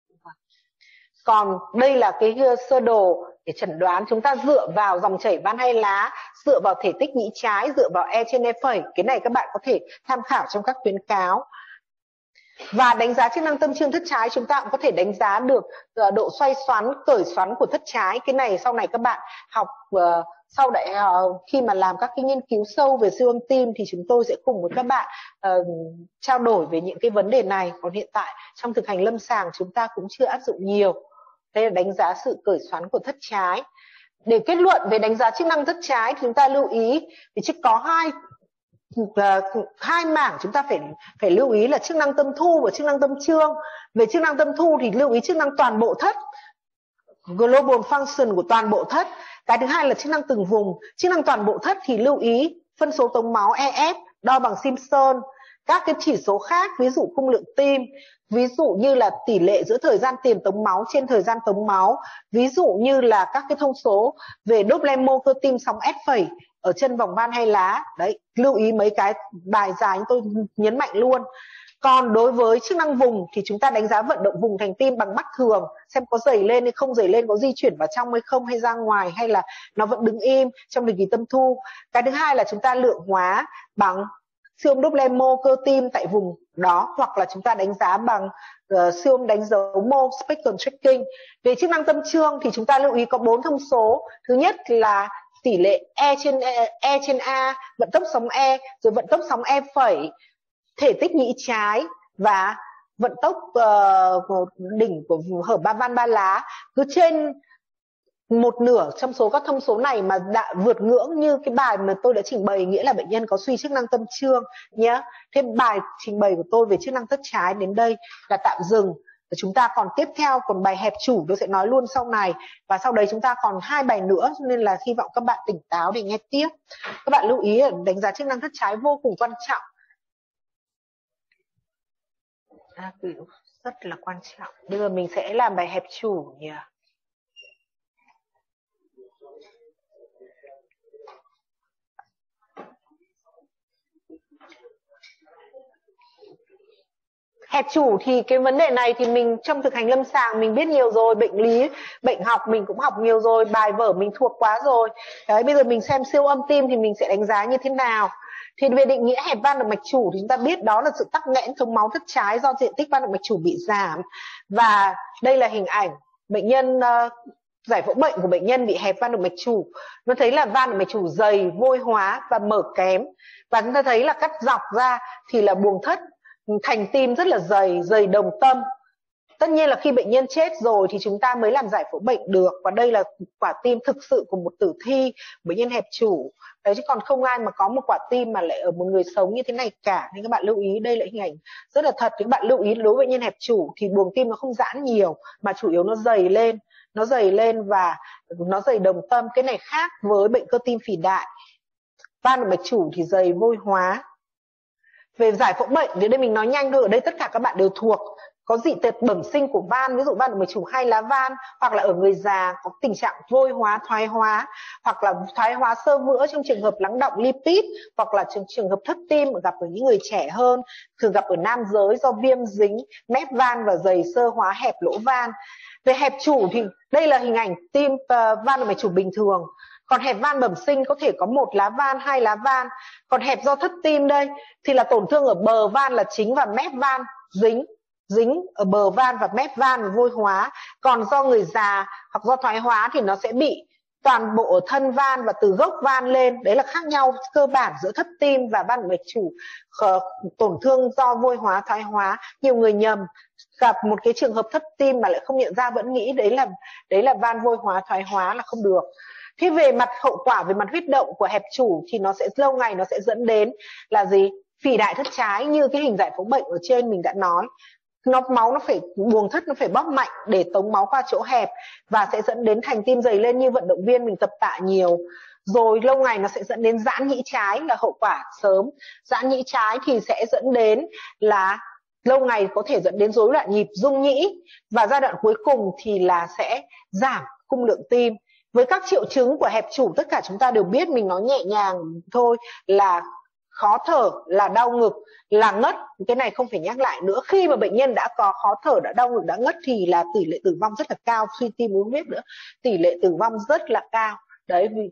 Còn đây là cái sơ đồ để chẩn đoán, chúng ta dựa vào dòng chảy van hai lá, dựa vào thể tích nhĩ trái, dựa vào E trên E phẩy. Cái này các bạn có thể tham khảo trong các khuyến cáo. Và đánh giá chức năng tâm trương thất trái, chúng ta cũng có thể đánh giá được độ xoay xoắn, cởi xoắn của thất trái. Cái này sau này các bạn học uh, sau đại uh, khi mà làm các cái nghiên cứu sâu về siêu âm tim thì chúng tôi sẽ cùng với các bạn uh, trao đổi về những cái vấn đề này. Còn hiện tại trong thực hành lâm sàng chúng ta cũng chưa áp dụng nhiều. Đây là đánh giá sự cởi xoắn của thất trái. Để kết luận về đánh giá chức năng thất trái thì chúng ta lưu ý thì chỉ có hai uh, hai mảng chúng ta phải phải lưu ý là chức năng tâm thu và chức năng tâm trương. Về chức năng tâm thu thì lưu ý chức năng toàn bộ thất, global function của toàn bộ thất. Cái thứ hai là chức năng từng vùng. Chức năng toàn bộ thất thì lưu ý phân số tống máu E F đo bằng Simpson, các cái chỉ số khác ví dụ cung lượng tim, ví dụ như là tỷ lệ giữa thời gian tiền tống máu trên thời gian tống máu, ví dụ như là các cái thông số về Doppler mô cơ tim sóng S phẩy ở chân vòng van hai lá. Đấy, lưu ý mấy cái bài dài tôi nhấn mạnh luôn. Còn đối với chức năng vùng thì chúng ta đánh giá vận động vùng thành tim bằng mắt thường, xem có dày lên hay không dày lên, có di chuyển vào trong hay không, hay ra ngoài, hay là nó vẫn đứng im trong thời kỳ tâm thu. Cái thứ hai là chúng ta lượng hóa bằng siêu âm Doppler mô cơ tim tại vùng đó, hoặc là chúng ta đánh giá bằng uh, siêu âm đánh dấu mô spectrum tracking. Về chức năng tâm trương thì chúng ta lưu ý có bốn thông số. Thứ nhất là tỷ lệ E trên E, E trên A, vận tốc sóng E, rồi vận tốc sóng E phẩy, thể tích nhĩ trái và vận tốc uh, đỉnh của hở ba van ba lá. Cứ trên một nửa trong số các thông số này mà đã vượt ngưỡng như cái bài mà tôi đã trình bày, nghĩa là bệnh nhân có suy chức năng tâm trương nhé. Thế bài trình bày của tôi về chức năng thất trái đến đây là tạm dừng. Chúng ta còn tiếp theo, còn bài hẹp chủ tôi sẽ nói luôn sau này, và sau đấy chúng ta còn hai bài nữa, nên là hy vọng các bạn tỉnh táo để nghe tiếp. Các bạn lưu ý đánh giá chức năng thất trái vô cùng quan trọng, à, rất là quan trọng. Bây giờ mình sẽ làm bài hẹp chủ nhỉ. Hẹp chủ thì cái vấn đề này thì mình trong thực hành lâm sàng mình biết nhiều rồi, bệnh lý, bệnh học mình cũng học nhiều rồi, bài vở mình thuộc quá rồi. Đấy, bây giờ mình xem siêu âm tim thì mình sẽ đánh giá như thế nào. Thì về định nghĩa hẹp van động mạch chủ thì chúng ta biết đó là sự tắc nghẽn thông máu thất trái do diện tích van động mạch chủ bị giảm. Và đây là hình ảnh bệnh nhân uh, giải phẫu bệnh của bệnh nhân bị hẹp van động mạch chủ. Nó thấy là van động mạch chủ dày, vôi hóa và mở kém. Và chúng ta thấy là cắt dọc ra thì là buồng thất, thành tim rất là dày, dày đồng tâm. Tất nhiên là khi bệnh nhân chết rồi thì chúng ta mới làm giải phẫu bệnh được. Và đây là quả tim thực sự của một tử thi, bệnh nhân hẹp chủ. Đấy, chứ còn không ai mà có một quả tim mà lại ở một người sống như thế này cả. Nên các bạn lưu ý, đây là hình ảnh rất là thật. Các bạn lưu ý đối với bệnh nhân hẹp chủ thì buồng tim nó không giãn nhiều, mà chủ yếu nó dày lên. Nó dày lên và nó dày đồng tâm. Cái này khác với bệnh cơ tim phì đại. Van động mạch chủ thì dày vôi hóa. Về giải phẫu bệnh thì đây mình nói nhanh thôi, ở đây tất cả các bạn đều thuộc. Có dị tật bẩm sinh của van, ví dụ van động mạch chủ hai lá van, hoặc là ở người già có tình trạng vôi hóa, thoái hóa, hoặc là thoái hóa xơ vữa trong trường hợp lắng đọng lipid, hoặc là trong trường hợp thất tim gặp ở những người trẻ hơn, thường gặp ở nam giới do viêm dính mép van và dày xơ hóa hẹp lỗ van. Về hẹp chủ thì đây là hình ảnh tim uh, van động mạch chủ bình thường. Còn hẹp van bẩm sinh có thể có một lá van, hai lá van. Còn hẹp do thất tim đây thì là tổn thương ở bờ van là chính và mép van dính dính ở bờ van và mép van và vôi hóa. Còn do người già hoặc do thoái hóa thì nó sẽ bị toàn bộ ở thân van và từ gốc van lên. Đấy là khác nhau cơ bản giữa thất tim và van động mạch chủ. Tổn thương do vôi hóa, thoái hóa. Nhiều người nhầm, gặp một cái trường hợp thất tim mà lại không nhận ra, vẫn nghĩ đấy là đấy là van vôi hóa, thoái hóa, là không được. Thế về mặt hậu quả, về mặt huyết động của hẹp chủ thì nó sẽ lâu ngày nó sẽ dẫn đến là gì? Phì đại thất trái, như cái hình giải phẫu bệnh ở trên mình đã nói. Nó máu nó phải, buồng thất nó phải bóp mạnh để tống máu qua chỗ hẹp và sẽ dẫn đến thành tim dày lên như vận động viên mình tập tạ nhiều. Rồi lâu ngày nó sẽ dẫn đến giãn nhĩ trái là hậu quả sớm. Giãn nhĩ trái thì sẽ dẫn đến là lâu ngày có thể dẫn đến rối loạn nhịp, rung nhĩ, và giai đoạn cuối cùng thì là sẽ giảm cung lượng tim. Với các triệu chứng của hẹp chủ tất cả chúng ta đều biết, mình nói nhẹ nhàng thôi, là khó thở, là đau ngực, là ngất. Cái này không phải nhắc lại nữa. Khi mà bệnh nhân đã có khó thở, đã đau ngực, đã ngất thì là tỷ lệ tử vong rất là cao. Suy tim uống huyết nữa, tỷ lệ tử vong rất là cao. Đấy, vì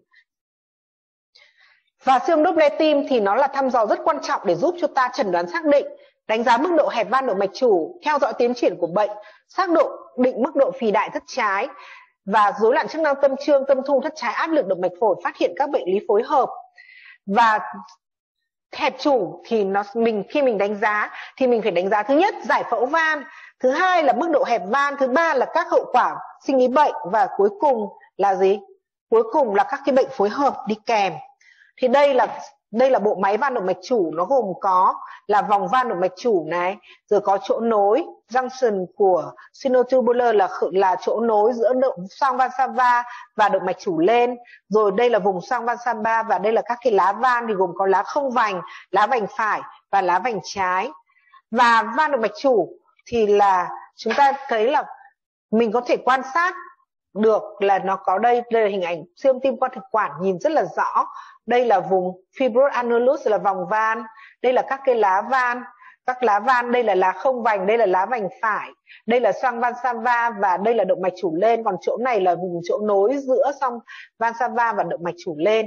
và siêu âm Doppler tim thì nó là thăm dò rất quan trọng để giúp cho ta chẩn đoán xác định, đánh giá mức độ hẹp van động mạch chủ, theo dõi tiến triển của bệnh, xác định mức độ phì đại thất trái và rối loạn chức năng tâm trương, tâm thu, thất trái, áp lực động mạch phổi, phát hiện các bệnh lý phối hợp. Và hẹp chủ thì nó mình khi mình đánh giá thì mình phải đánh giá thứ nhất giải phẫu van, thứ hai là mức độ hẹp van, thứ ba là các hậu quả sinh lý bệnh, và cuối cùng là gì? Cuối cùng là các cái bệnh phối hợp đi kèm. Thì đây là đây là bộ máy van động mạch chủ, nó gồm có là vòng van động mạch chủ này, rồi có chỗ nối junction của sinotubular là là chỗ nối giữa động xoang van Sava và động mạch chủ lên. Rồi đây là vùng xoang van Sava, và đây là các cái lá van thì gồm có lá không vành, lá vành phải và lá vành trái. Và van động mạch chủ thì là chúng ta thấy là mình có thể quan sát được là nó có đây, đây là hình ảnh siêu âm tim qua thực quản nhìn rất là rõ. Đây là vùng fibrous annulus là vòng van, đây là các cái lá van, các lá van, đây là lá không vành, đây là lá vành phải, đây là xoang van Sava và đây là động mạch chủ lên, còn chỗ này là vùng chỗ nối giữa xoang van Sava và động mạch chủ lên.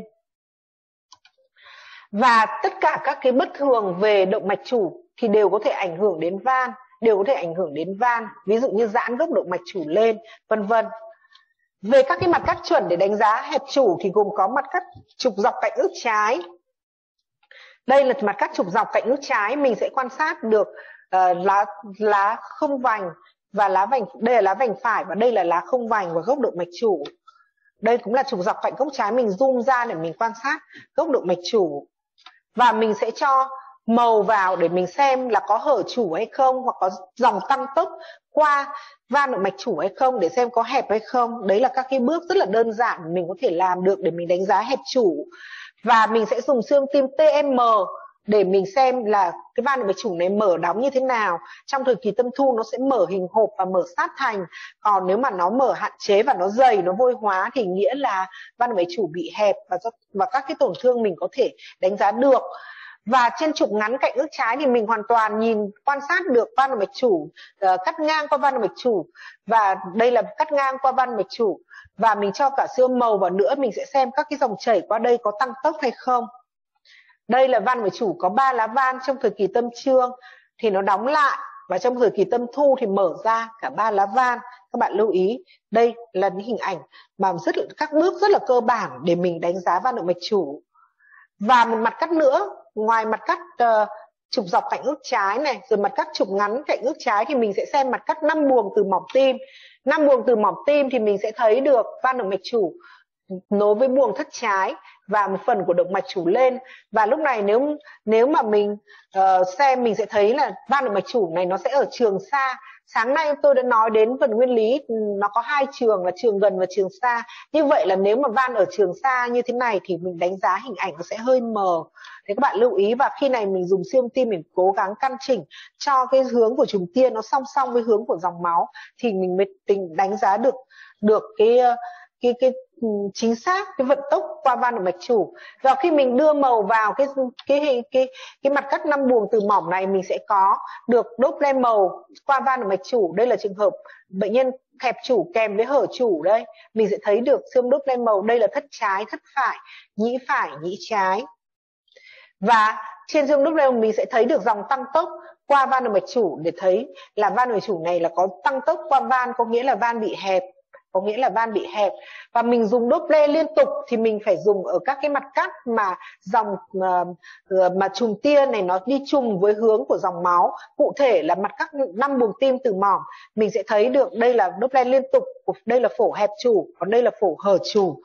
Và tất cả các cái bất thường về động mạch chủ thì đều có thể ảnh hưởng đến van, đều có thể ảnh hưởng đến van, ví dụ như giãn gốc động mạch chủ lên, vân vân. Về các cái mặt cắt chuẩn để đánh giá hẹp chủ thì gồm có mặt cắt trục dọc cạnh ức trái. Đây là mặt cắt trục dọc cạnh ức trái, mình sẽ quan sát được uh, lá lá không vành và lá vành, đây là lá vành phải và đây là lá không vành và gốc động mạch chủ. Đây cũng là trục dọc cạnh gốc trái, mình zoom ra để mình quan sát gốc động mạch chủ. Và mình sẽ cho màu vào để mình xem là có hở chủ hay không, hoặc có dòng tăng tốc qua van động mạch chủ hay không, để xem có hẹp hay không. Đấy là các cái bước rất là đơn giản mình có thể làm được để mình đánh giá hẹp chủ. Và mình sẽ dùng siêu âm tim tê em để mình xem là cái van động mạch chủ này mở đóng như thế nào. Trong thời kỳ tâm thu nó sẽ mở hình hộp và mở sát thành. Còn nếu mà nó mở hạn chế và nó dày, nó vôi hóa thì nghĩa là van động mạch chủ bị hẹp, và, và các cái tổn thương mình có thể đánh giá được. Và trên trục ngắn cạnh ức trái thì mình hoàn toàn nhìn quan sát được van động mạch chủ uh, cắt ngang qua van động mạch chủ, và đây là cắt ngang qua van động mạch chủ, và mình cho cả siêu âm màu vào nữa, mình sẽ xem các cái dòng chảy qua đây có tăng tốc hay không. Đây là van động mạch chủ có ba lá van, trong thời kỳ tâm trương thì nó đóng lại, và trong thời kỳ tâm thu thì mở ra cả ba lá van. Các bạn lưu ý, đây là những hình ảnh mà rất các bước rất là cơ bản để mình đánh giá van động mạch chủ. Và một mặt cắt nữa, ngoài mặt cắt uh, trục dọc cạnh ức trái này, rồi mặt cắt trục ngắn cạnh ức trái thì mình sẽ xem mặt cắt năm buồng từ mỏm tim. Năm buồng từ mỏm tim thì mình sẽ thấy được van động mạch chủ nối với buồng thất trái và một phần của động mạch chủ lên. Và lúc này nếu nếu mà mình uh, xem, mình sẽ thấy là van động mạch chủ này nó sẽ ở trường xa. Sáng nay tôi đã nói đến phần nguyên lý, nó có hai trường là trường gần và trường xa. Như vậy là nếu mà van ở trường xa như thế này thì mình đánh giá hình ảnh nó sẽ hơi mờ. Thế các bạn lưu ý, và khi này mình dùng siêu âm tim mình cố gắng căn chỉnh cho cái hướng của chùm tia nó song song với hướng của dòng máu thì mình mới tính đánh giá được được cái cái cái chính xác cái vận tốc qua van động mạch chủ. Và khi mình đưa màu vào cái cái cái cái, cái mặt cắt năm buồng từ mỏm này, mình sẽ có được Doppler màu qua van động mạch chủ. Đây là trường hợp bệnh nhân hẹp chủ kèm với hở chủ đây, mình sẽ thấy được siêu âm Doppler màu. Đây là thất trái, thất phải, nhĩ phải, nhĩ trái. Và trên siêu âm Doppler mình sẽ thấy được dòng tăng tốc qua van động mạch chủ, để thấy là van động mạch chủ này là có tăng tốc qua van, có nghĩa là van bị hẹp, có nghĩa là van bị hẹp. Và mình dùng Doppler liên tục thì mình phải dùng ở các cái mặt cắt mà dòng uh, mà chùm tia này nó đi trùng với hướng của dòng máu, cụ thể là mặt cắt năm buồng tim từ mỏm. Mình sẽ thấy được đây là Doppler liên tục, đây là phổ hẹp chủ, còn đây là phổ hở chủ.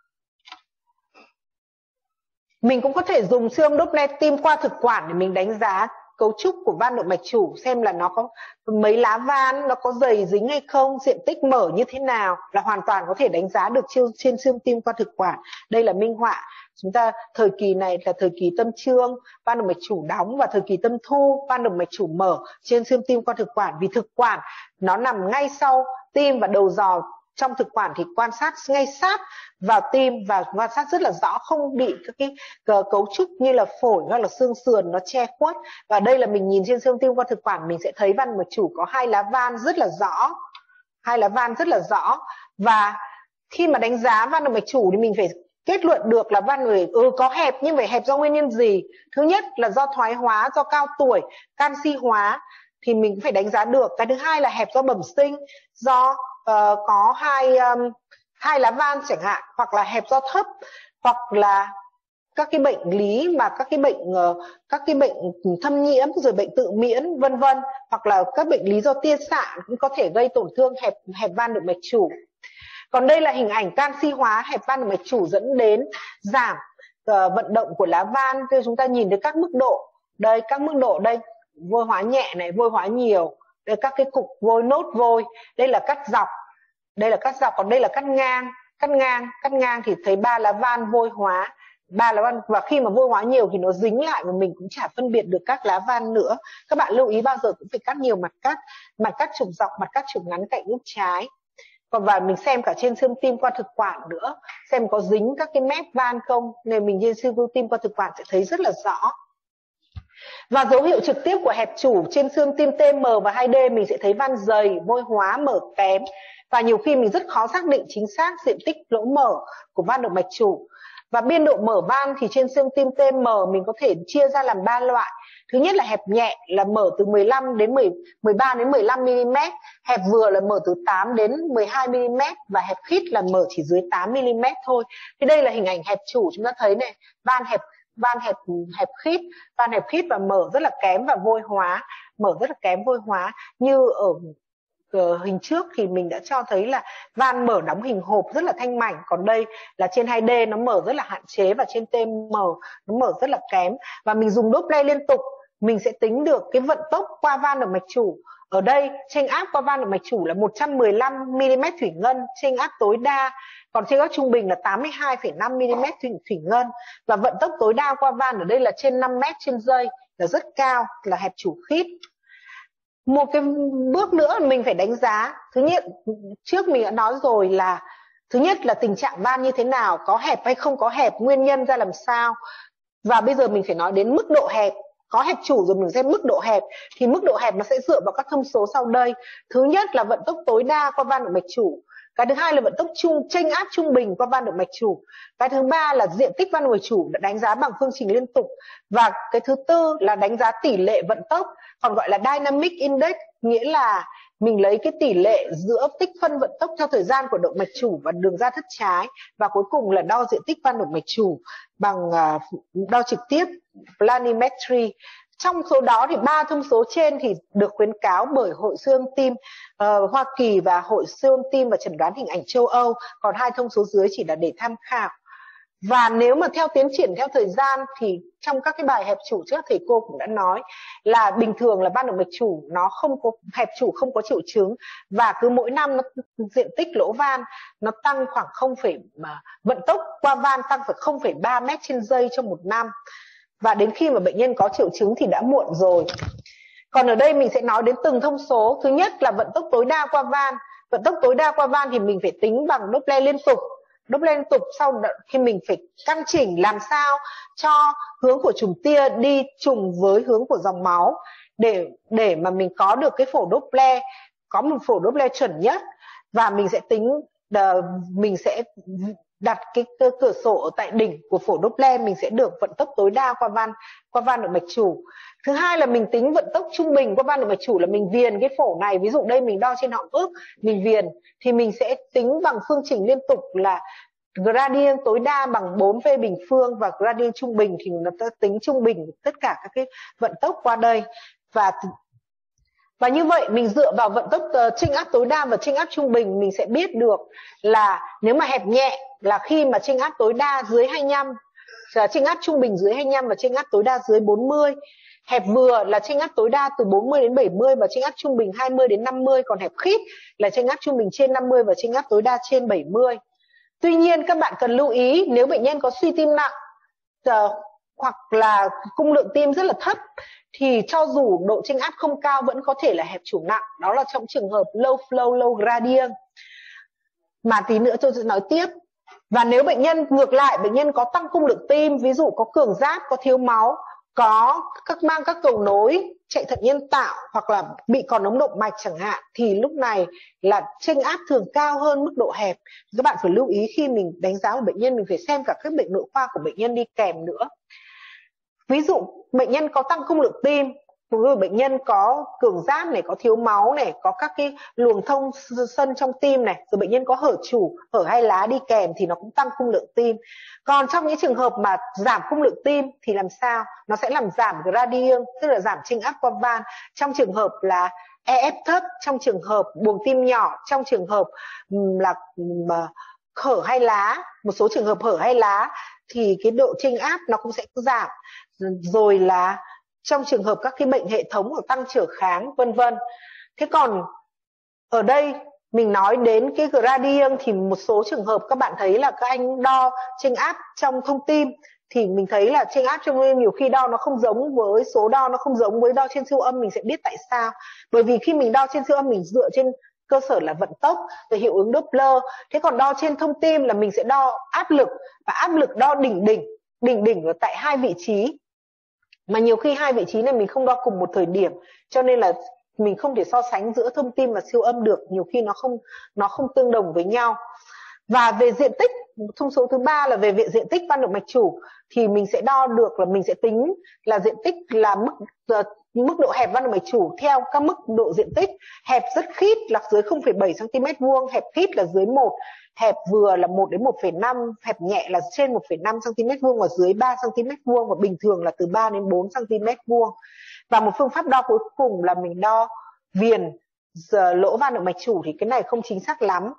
Mình cũng có thể dùng siêu âm Doppler tim qua thực quản để mình đánh giá cấu trúc của van động mạch chủ, xem là nó có mấy lá van, nó có dày dính hay không, diện tích mở như thế nào, là hoàn toàn có thể đánh giá được trên siêu âm tim qua thực quản. Đây là minh họa. Chúng ta thời kỳ này là thời kỳ tâm trương, van động mạch chủ đóng, và thời kỳ tâm thu, van động mạch chủ mở trên siêu âm tim qua thực quản. Vì thực quản nó nằm ngay sau tim, và đầu giò trong thực quản thì quan sát ngay sát vào tim và quan sát rất là rõ, không bị các cái cấu trúc như là phổi hoặc là xương sườn nó che khuất. Và đây là mình nhìn trên siêu âm tim qua thực quản, mình sẽ thấy van động mạch chủ có hai lá van rất là rõ, hai lá van rất là rõ. Và khi mà đánh giá van động mạch chủ thì mình phải kết luận được là van người ừ có hẹp, nhưng phải hẹp do nguyên nhân gì. Thứ nhất là do thoái hóa, do cao tuổi, canxi hóa thì mình cũng phải đánh giá được. Cái thứ hai là hẹp do bẩm sinh, do Uh, có hai um, hai lá van chẳng hạn, hoặc là hẹp do thấp, hoặc là các cái bệnh lý mà các cái bệnh uh, các cái bệnh thâm nhiễm, rồi bệnh tự miễn vân vân, hoặc là các bệnh lý do tia xạ cũng có thể gây tổn thương hẹp hẹp van động mạch chủ. Còn đây là hình ảnh canxi hóa hẹp van động mạch chủ dẫn đến giảm uh, vận động của lá van. Thì chúng ta nhìn thấy các mức độ đây, các mức độ đây, vôi hóa nhẹ này, vôi hóa nhiều. Đây các cái cục vôi, nốt vôi. Đây là cắt dọc, đây là cắt dọc, còn đây là cắt ngang. Cắt ngang, cắt ngang thì thấy ba lá van vôi hóa, ba lá van. Và khi mà vôi hóa nhiều thì nó dính lại và mình cũng chả phân biệt được các lá van nữa. Các bạn lưu ý bao giờ cũng phải cắt nhiều mặt cắt, mặt cắt trục dọc, mặt cắt trục ngắn cạnh gốc trái. Còn và mình xem cả trên siêu âm tim qua thực quản nữa, xem có dính các cái mép van không, nên mình trên siêu âm tim qua thực quản sẽ thấy rất là rõ. Và dấu hiệu trực tiếp của hẹp chủ trên siêu âm tim T M và hai D mình sẽ thấy van dày, vôi hóa, mở kém. Và nhiều khi mình rất khó xác định chính xác diện tích lỗ mở của van động mạch chủ. Và biên độ mở van thì trên siêu âm tim T M mình có thể chia ra làm ba loại. Thứ nhất là hẹp nhẹ là mở từ mười lăm đến mười ba đến mười lăm mi-li-mét, hẹp vừa là mở từ tám đến mười hai mi-li-mét, và hẹp khít là mở chỉ dưới tám mi-li-mét thôi. Thì đây là hình ảnh hẹp chủ, chúng ta thấy này, van hẹp van hẹp hẹp khít, van hẹp khít và mở rất là kém, và vôi hóa, mở rất là kém, vôi hóa. Như ở uh, hình trước thì mình đã cho thấy là van mở đóng hình hộp rất là thanh mảnh, còn đây là trên hai D nó mở rất là hạn chế, và trên T M nó mở rất là kém. Và mình dùng Doppler liên tục, mình sẽ tính được cái vận tốc qua van động mạch chủ. Ở đây chênh áp qua van động mạch chủ là một trăm mười lăm mi-li-mét thủy ngân, chênh áp tối đa. Còn chênh áp trung bình là tám mươi hai phẩy năm mi-li-mét thủy, thủy ngân. Và vận tốc tối đa qua van ở đây là trên năm mét trên giây, là rất cao, là hẹp chủ khít. Một cái bước nữa mình phải đánh giá. Thứ nhất, trước mình đã nói rồi là thứ nhất là tình trạng van như thế nào, có hẹp hay không có hẹp, nguyên nhân ra làm sao. Và bây giờ mình phải nói đến mức độ hẹp. Có hẹp chủ rồi mình xem mức độ hẹp, thì mức độ hẹp nó sẽ dựa vào các thông số sau đây. Thứ nhất là vận tốc tối đa qua van động mạch chủ. Cái thứ hai là vận tốc chung chênh áp trung bình qua van động mạch chủ. Cái thứ ba là diện tích van động mạch chủ đã đánh giá bằng phương trình liên tục. Và cái thứ tư là đánh giá tỷ lệ vận tốc, còn gọi là dynamic index, nghĩa là mình lấy cái tỷ lệ giữa tích phân vận tốc theo thời gian của động mạch chủ và đường ra thất trái. Và cuối cùng là đo diện tích van động mạch chủ bằng uh, đo trực tiếp planimetry. Trong số đó thì ba thông số trên thì được khuyến cáo bởi Hội siêu âm tim uh, Hoa Kỳ và Hội siêu âm tim và chẩn đoán hình ảnh châu Âu, còn hai thông số dưới chỉ là để tham khảo. Và nếu mà theo tiến triển theo thời gian thì trong các cái bài hẹp chủ trước thầy cô cũng đã nói là bình thường là van động mạch chủ nó không có hẹp chủ, không có triệu chứng, và cứ mỗi năm nó diện tích lỗ van nó tăng khoảng không, mà vận tốc qua van tăng phải không phẩy ba mét trên giây trong một năm. Và đến khi mà bệnh nhân có triệu chứng thì đã muộn rồi. Còn ở đây mình sẽ nói đến từng thông số. Thứ nhất là vận tốc tối đa qua van. Vận tốc tối đa qua van thì mình phải tính bằng Doppler liên tục. Doppler liên tục sau khi mình phải căn chỉnh làm sao cho hướng của chùm tia đi trùng với hướng của dòng máu, để để mà mình có được cái phổ Doppler, có một phổ Doppler chuẩn nhất. và mình sẽ tính uh, mình sẽ đặt cái cơ cửa sổ ở tại đỉnh của phổi Doppler, mình sẽ được vận tốc tối đa qua van qua van động mạch chủ. Thứ hai là mình tính vận tốc trung bình qua van động mạch chủ, là mình viền cái phổi này, ví dụ đây mình đo trên họng ức, mình viền thì mình sẽ tính bằng phương trình liên tục là gradient tối đa bằng bốn V bình phương, và gradient trung bình thì nó ta tính trung bình tất cả các cái vận tốc qua đây. Và và như vậy mình dựa vào vận tốc uh, chênh áp tối đa và chênh áp trung bình, mình sẽ biết được là nếu mà hẹp nhẹ là khi mà chênh áp tối đa dưới hai mươi lăm, chênh áp trung bình dưới hai mươi lăm và chênh áp tối đa dưới bốn mươi. Hẹp vừa là chênh áp tối đa từ bốn mươi đến bảy mươi và chênh áp trung bình hai mươi đến năm mươi, còn hẹp khít là chênh áp trung bình trên năm mươi và chênh áp tối đa trên bảy mươi. Tuy nhiên các bạn cần lưu ý, nếu bệnh nhân có suy tim nặng uh, hoặc là cung lượng tim rất là thấp thì cho dù độ chênh áp không cao vẫn có thể là hẹp chủ nặng, đó là trong trường hợp low flow low gradient mà tí nữa tôi sẽ nói tiếp. Và nếu bệnh nhân ngược lại, bệnh nhân có tăng cung lượng tim, ví dụ có cường giáp, có thiếu máu, có các mang các cầu nối, chạy thận nhân tạo hoặc là bị còn ống động mạch chẳng hạn, thì lúc này là chênh áp thường cao hơn mức độ hẹp. Các bạn phải lưu ý khi mình đánh giá một bệnh nhân, mình phải xem cả các bệnh nội khoa của bệnh nhân đi kèm nữa. Ví dụ bệnh nhân có tăng cung lượng tim, rồi bệnh nhân có cường giáp này, có thiếu máu này, có các cái luồng thông sân trong tim này, rồi bệnh nhân có hở chủ, hở hai lá đi kèm thì nó cũng tăng cung lượng tim. Còn trong những trường hợp mà giảm cung lượng tim thì làm sao? Nó sẽ làm giảm gradient, tức là giảm chênh áp qua van. Trong trường hợp là e ép thấp, trong trường hợp buồng tim nhỏ, trong trường hợp là hở hai lá, một số trường hợp hở hai lá thì cái độ chênh áp nó cũng sẽ giảm. Rồi là trong trường hợp các cái bệnh hệ thống hoặc tăng trở kháng vân vân. Thế còn ở đây mình nói đến cái gradient thì một số trường hợp các bạn thấy là các anh đo chênh áp trong thông tim thì mình thấy là chênh áp trong tim nhiều khi đo nó không giống với số đo, nó không giống với đo trên siêu âm. Mình sẽ biết tại sao. Bởi vì khi mình đo trên siêu âm mình dựa trên cơ sở là vận tốc và hiệu ứng Doppler. Thế còn đo trên thông tim là mình sẽ đo áp lực, và áp lực đo đỉnh đỉnh, đỉnh đỉnh ở tại hai vị trí. Mà nhiều khi hai vị trí này mình không đo cùng một thời điểm, cho nên là mình không thể so sánh giữa thông tim và siêu âm được, nhiều khi nó không nó không tương đồng với nhau. Và về diện tích, thông số thứ ba là về về diện tích van động mạch chủ thì mình sẽ đo được là mình sẽ tính là diện tích là mức uh, mức độ hẹp van động mạch chủ theo các mức độ diện tích. Hẹp rất khít là dưới không phẩy bảy xăng ti mét vuông, hẹp khít là dưới một, hẹp vừa là một đến một phẩy năm, hẹp nhẹ là trên một phẩy năm xăng ti mét vuông và dưới ba xăng ti mét vuông, và bình thường là từ ba đến bốn xăng ti mét vuông. Và một phương pháp đo cuối cùng là mình đo viền lỗ van động mạch chủ, thì cái này không chính xác lắm.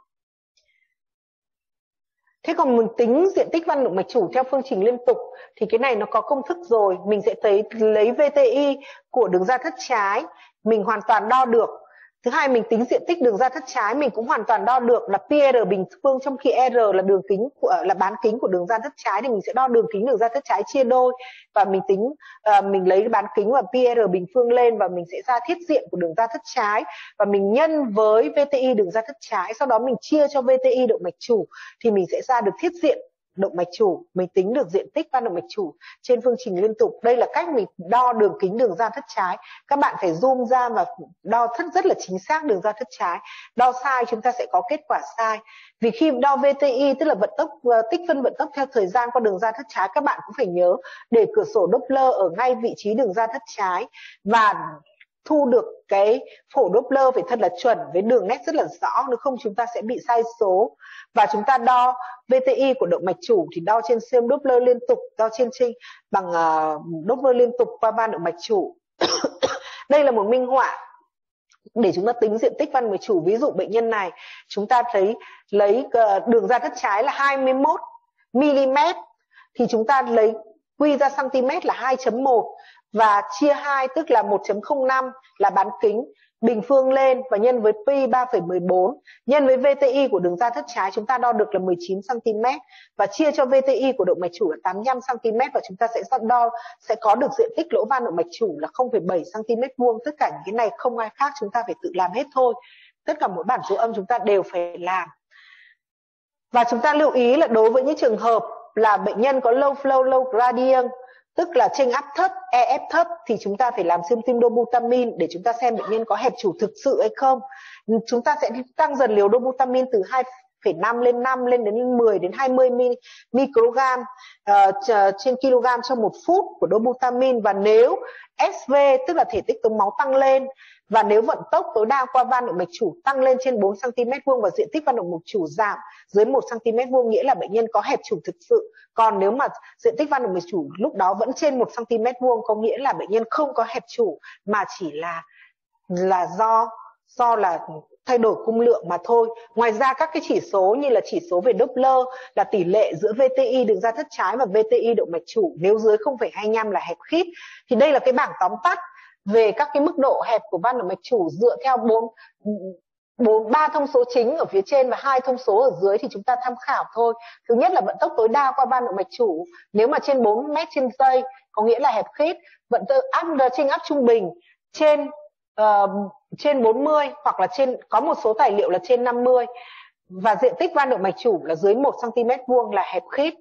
Thế còn mình tính diện tích van động mạch chủ theo phương trình liên tục thì cái này nó có công thức rồi. Mình sẽ thấy lấy vê tê i của đường ra thất trái, mình hoàn toàn đo được. Thứ hai, mình tính diện tích đường ra thất trái, mình cũng hoàn toàn đo được là pi r bình phương, trong khi R là đường kính của, là bán kính của đường ra thất trái, thì mình sẽ đo đường kính đường ra thất trái chia đôi và mình tính uh, mình lấy bán kính và pi r bình phương lên và mình sẽ ra thiết diện của đường ra thất trái và mình nhân với vê tê i đường ra thất trái, sau đó mình chia cho vê tê i động mạch chủ thì mình sẽ ra được thiết diện động mạch chủ, mình tính được diện tích van động mạch chủ trên phương trình liên tục. Đây là cách mình đo đường kính đường ra thất trái. Các bạn phải zoom ra và đo rất rất là chính xác đường ra thất trái. Đo sai chúng ta sẽ có kết quả sai. Vì khi đo vê tê i tức là vận tốc tích phân vận tốc theo thời gian qua đường ra thất trái, các bạn cũng phải nhớ để cửa sổ Doppler ở ngay vị trí đường ra thất trái và thu được cái phổ Doppler phải thật là chuẩn với đường nét rất là rõ, nếu không chúng ta sẽ bị sai số. Và chúng ta đo vê tê i của động mạch chủ thì đo trên siêu âm Doppler liên tục, đo trên trinh bằng uh, Doppler liên tục qua van động mạch chủ. Đây là một minh họa để chúng ta tính diện tích van động mạch chủ. Ví dụ bệnh nhân này chúng ta thấy lấy uh, đường ra thất trái là hai mươi mốt mi-li-mét thì chúng ta lấy quy ra cm là hai chấm một và chia hai tức là một chấm không năm là bán kính, bình phương lên và nhân với pi ba phẩy một bốn, nhân với vê tê i của đường ra thất trái chúng ta đo được là mười chín xăng ti mét và chia cho vê tê i của động mạch chủ là tám mươi lăm xăng ti mét và chúng ta sẽ đo sẽ có được diện tích lỗ van động mạch chủ là không phẩy bảy xăng ti mét vuông. Tất cả những cái này không ai khác, chúng ta phải tự làm hết thôi. Tất cả mỗi bản số âm chúng ta đều phải làm. Và chúng ta lưu ý là đối với những trường hợp là bệnh nhân có low flow low gradient tức là chênh áp thấp, e ép thấp, thì chúng ta phải làm siêu âm tim dobutamine để chúng ta xem bệnh nhân có hẹp chủ thực sự hay không. Chúng ta sẽ tăng dần liều dobutamine từ hai phẩy năm lên năm lên đến mười đến hai mươi microgram uh, trên kg trong một phút của dobutamine. Và nếu ét vê tức là thể tích tống máu tăng lên, và nếu vận tốc tối đa qua van động mạch chủ tăng lên trên bốn xăng ti mét vuông và diện tích van động mạch chủ giảm dưới một xăng ti mét vuông, nghĩa là bệnh nhân có hẹp chủ thực sự. Còn nếu mà diện tích van động mạch chủ lúc đó vẫn trên một xăng ti mét vuông, có nghĩa là bệnh nhân không có hẹp chủ mà chỉ là là do do là thay đổi cung lượng mà thôi. Ngoài ra các cái chỉ số như là chỉ số về Doppler là tỷ lệ giữa vê tê i đường ra thất trái và vê tê i động mạch chủ, nếu dưới không phẩy hai mươi lăm là hẹp khít. Thì đây là cái bảng tóm tắt về các cái mức độ hẹp của van động mạch chủ dựa theo bốn bốn ba thông số chính ở phía trên và hai thông số ở dưới thì chúng ta tham khảo thôi. Thứ nhất là vận tốc tối đa qua van động mạch chủ, nếu mà trên bốn mét trên giây có nghĩa là hẹp khít. Vận tốc áp chênh áp trung bình trên uh, trên bốn mươi hoặc là trên, có một số tài liệu là trên năm mươi, và diện tích van động mạch chủ là dưới một xăng ti mét vuông là hẹp khít.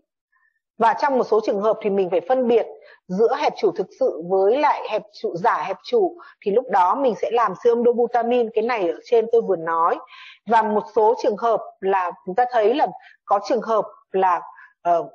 Và trong một số trường hợp thì mình phải phân biệt giữa hẹp chủ thực sự với lại hẹp chủ giả hẹp chủ, thì lúc đó mình sẽ làm siêu âm dobutamine, cái này ở trên tôi vừa nói. Và một số trường hợp là chúng ta thấy là có trường hợp là uh,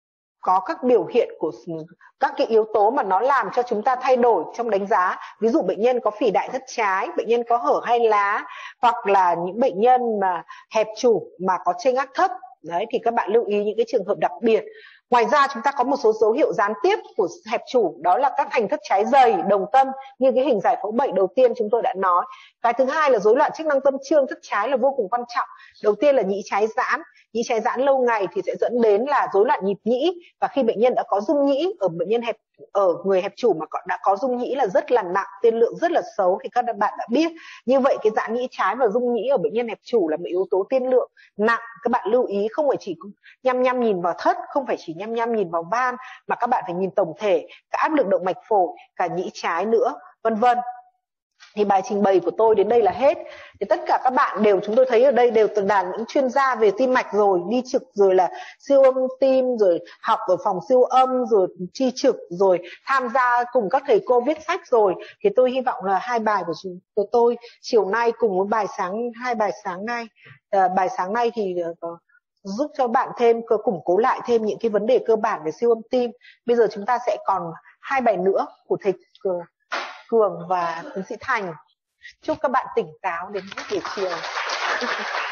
có các biểu hiện của các cái yếu tố mà nó làm cho chúng ta thay đổi trong đánh giá. Ví dụ bệnh nhân có phỉ đại thất trái, bệnh nhân có hở hai lá, hoặc là những bệnh nhân mà hẹp chủ mà có chênh áp thấp. Đấy, thì các bạn lưu ý những cái trường hợp đặc biệt. Ngoài ra chúng ta có một số dấu hiệu gián tiếp của hẹp chủ, đó là các thành thất trái dày, đồng tâm, như cái hình giải phẫu bệnh đầu tiên chúng tôi đã nói. Cái thứ hai là rối loạn chức năng tâm trương thất trái là vô cùng quan trọng. Đầu tiên là nhĩ trái giãn, nhĩ trái giãn lâu ngày thì sẽ dẫn đến là rối loạn nhịp nhĩ, và khi bệnh nhân đã có rung nhĩ, ở bệnh nhân hẹp ở người hẹp chủ mà đã có rung nhĩ là rất là nặng, tiên lượng rất là xấu thì các bạn đã biết. Như vậy cái giãn nhĩ trái và rung nhĩ ở bệnh nhân hẹp chủ là một yếu tố tiên lượng nặng. Các bạn lưu ý không phải chỉ nhăm nhăm nhìn vào thất, không phải chỉ nhăm nhăm nhìn vào van, mà các bạn phải nhìn tổng thể cả áp lực động mạch phổi, cả nhĩ trái nữa, vân vân. Thì bài trình bày của tôi đến đây là hết. Thì tất cả các bạn đều, chúng tôi thấy ở đây đều từng là những chuyên gia về tim mạch rồi, đi trực rồi là siêu âm tim, rồi học ở phòng siêu âm, rồi chi trực, rồi tham gia cùng các thầy cô viết sách rồi. Thì tôi hy vọng là hai bài của chúng của tôi chiều nay cùng với bài sáng hai bài sáng nay, à, bài sáng nay thì uh, giúp cho bạn thêm củng cố lại thêm những cái vấn đề cơ bản về siêu âm tim. Bây giờ chúng ta sẽ còn hai bài nữa của thầy Cường và tiến sĩ Thành. Chúc các bạn tỉnh táo đến hết buổi chiều.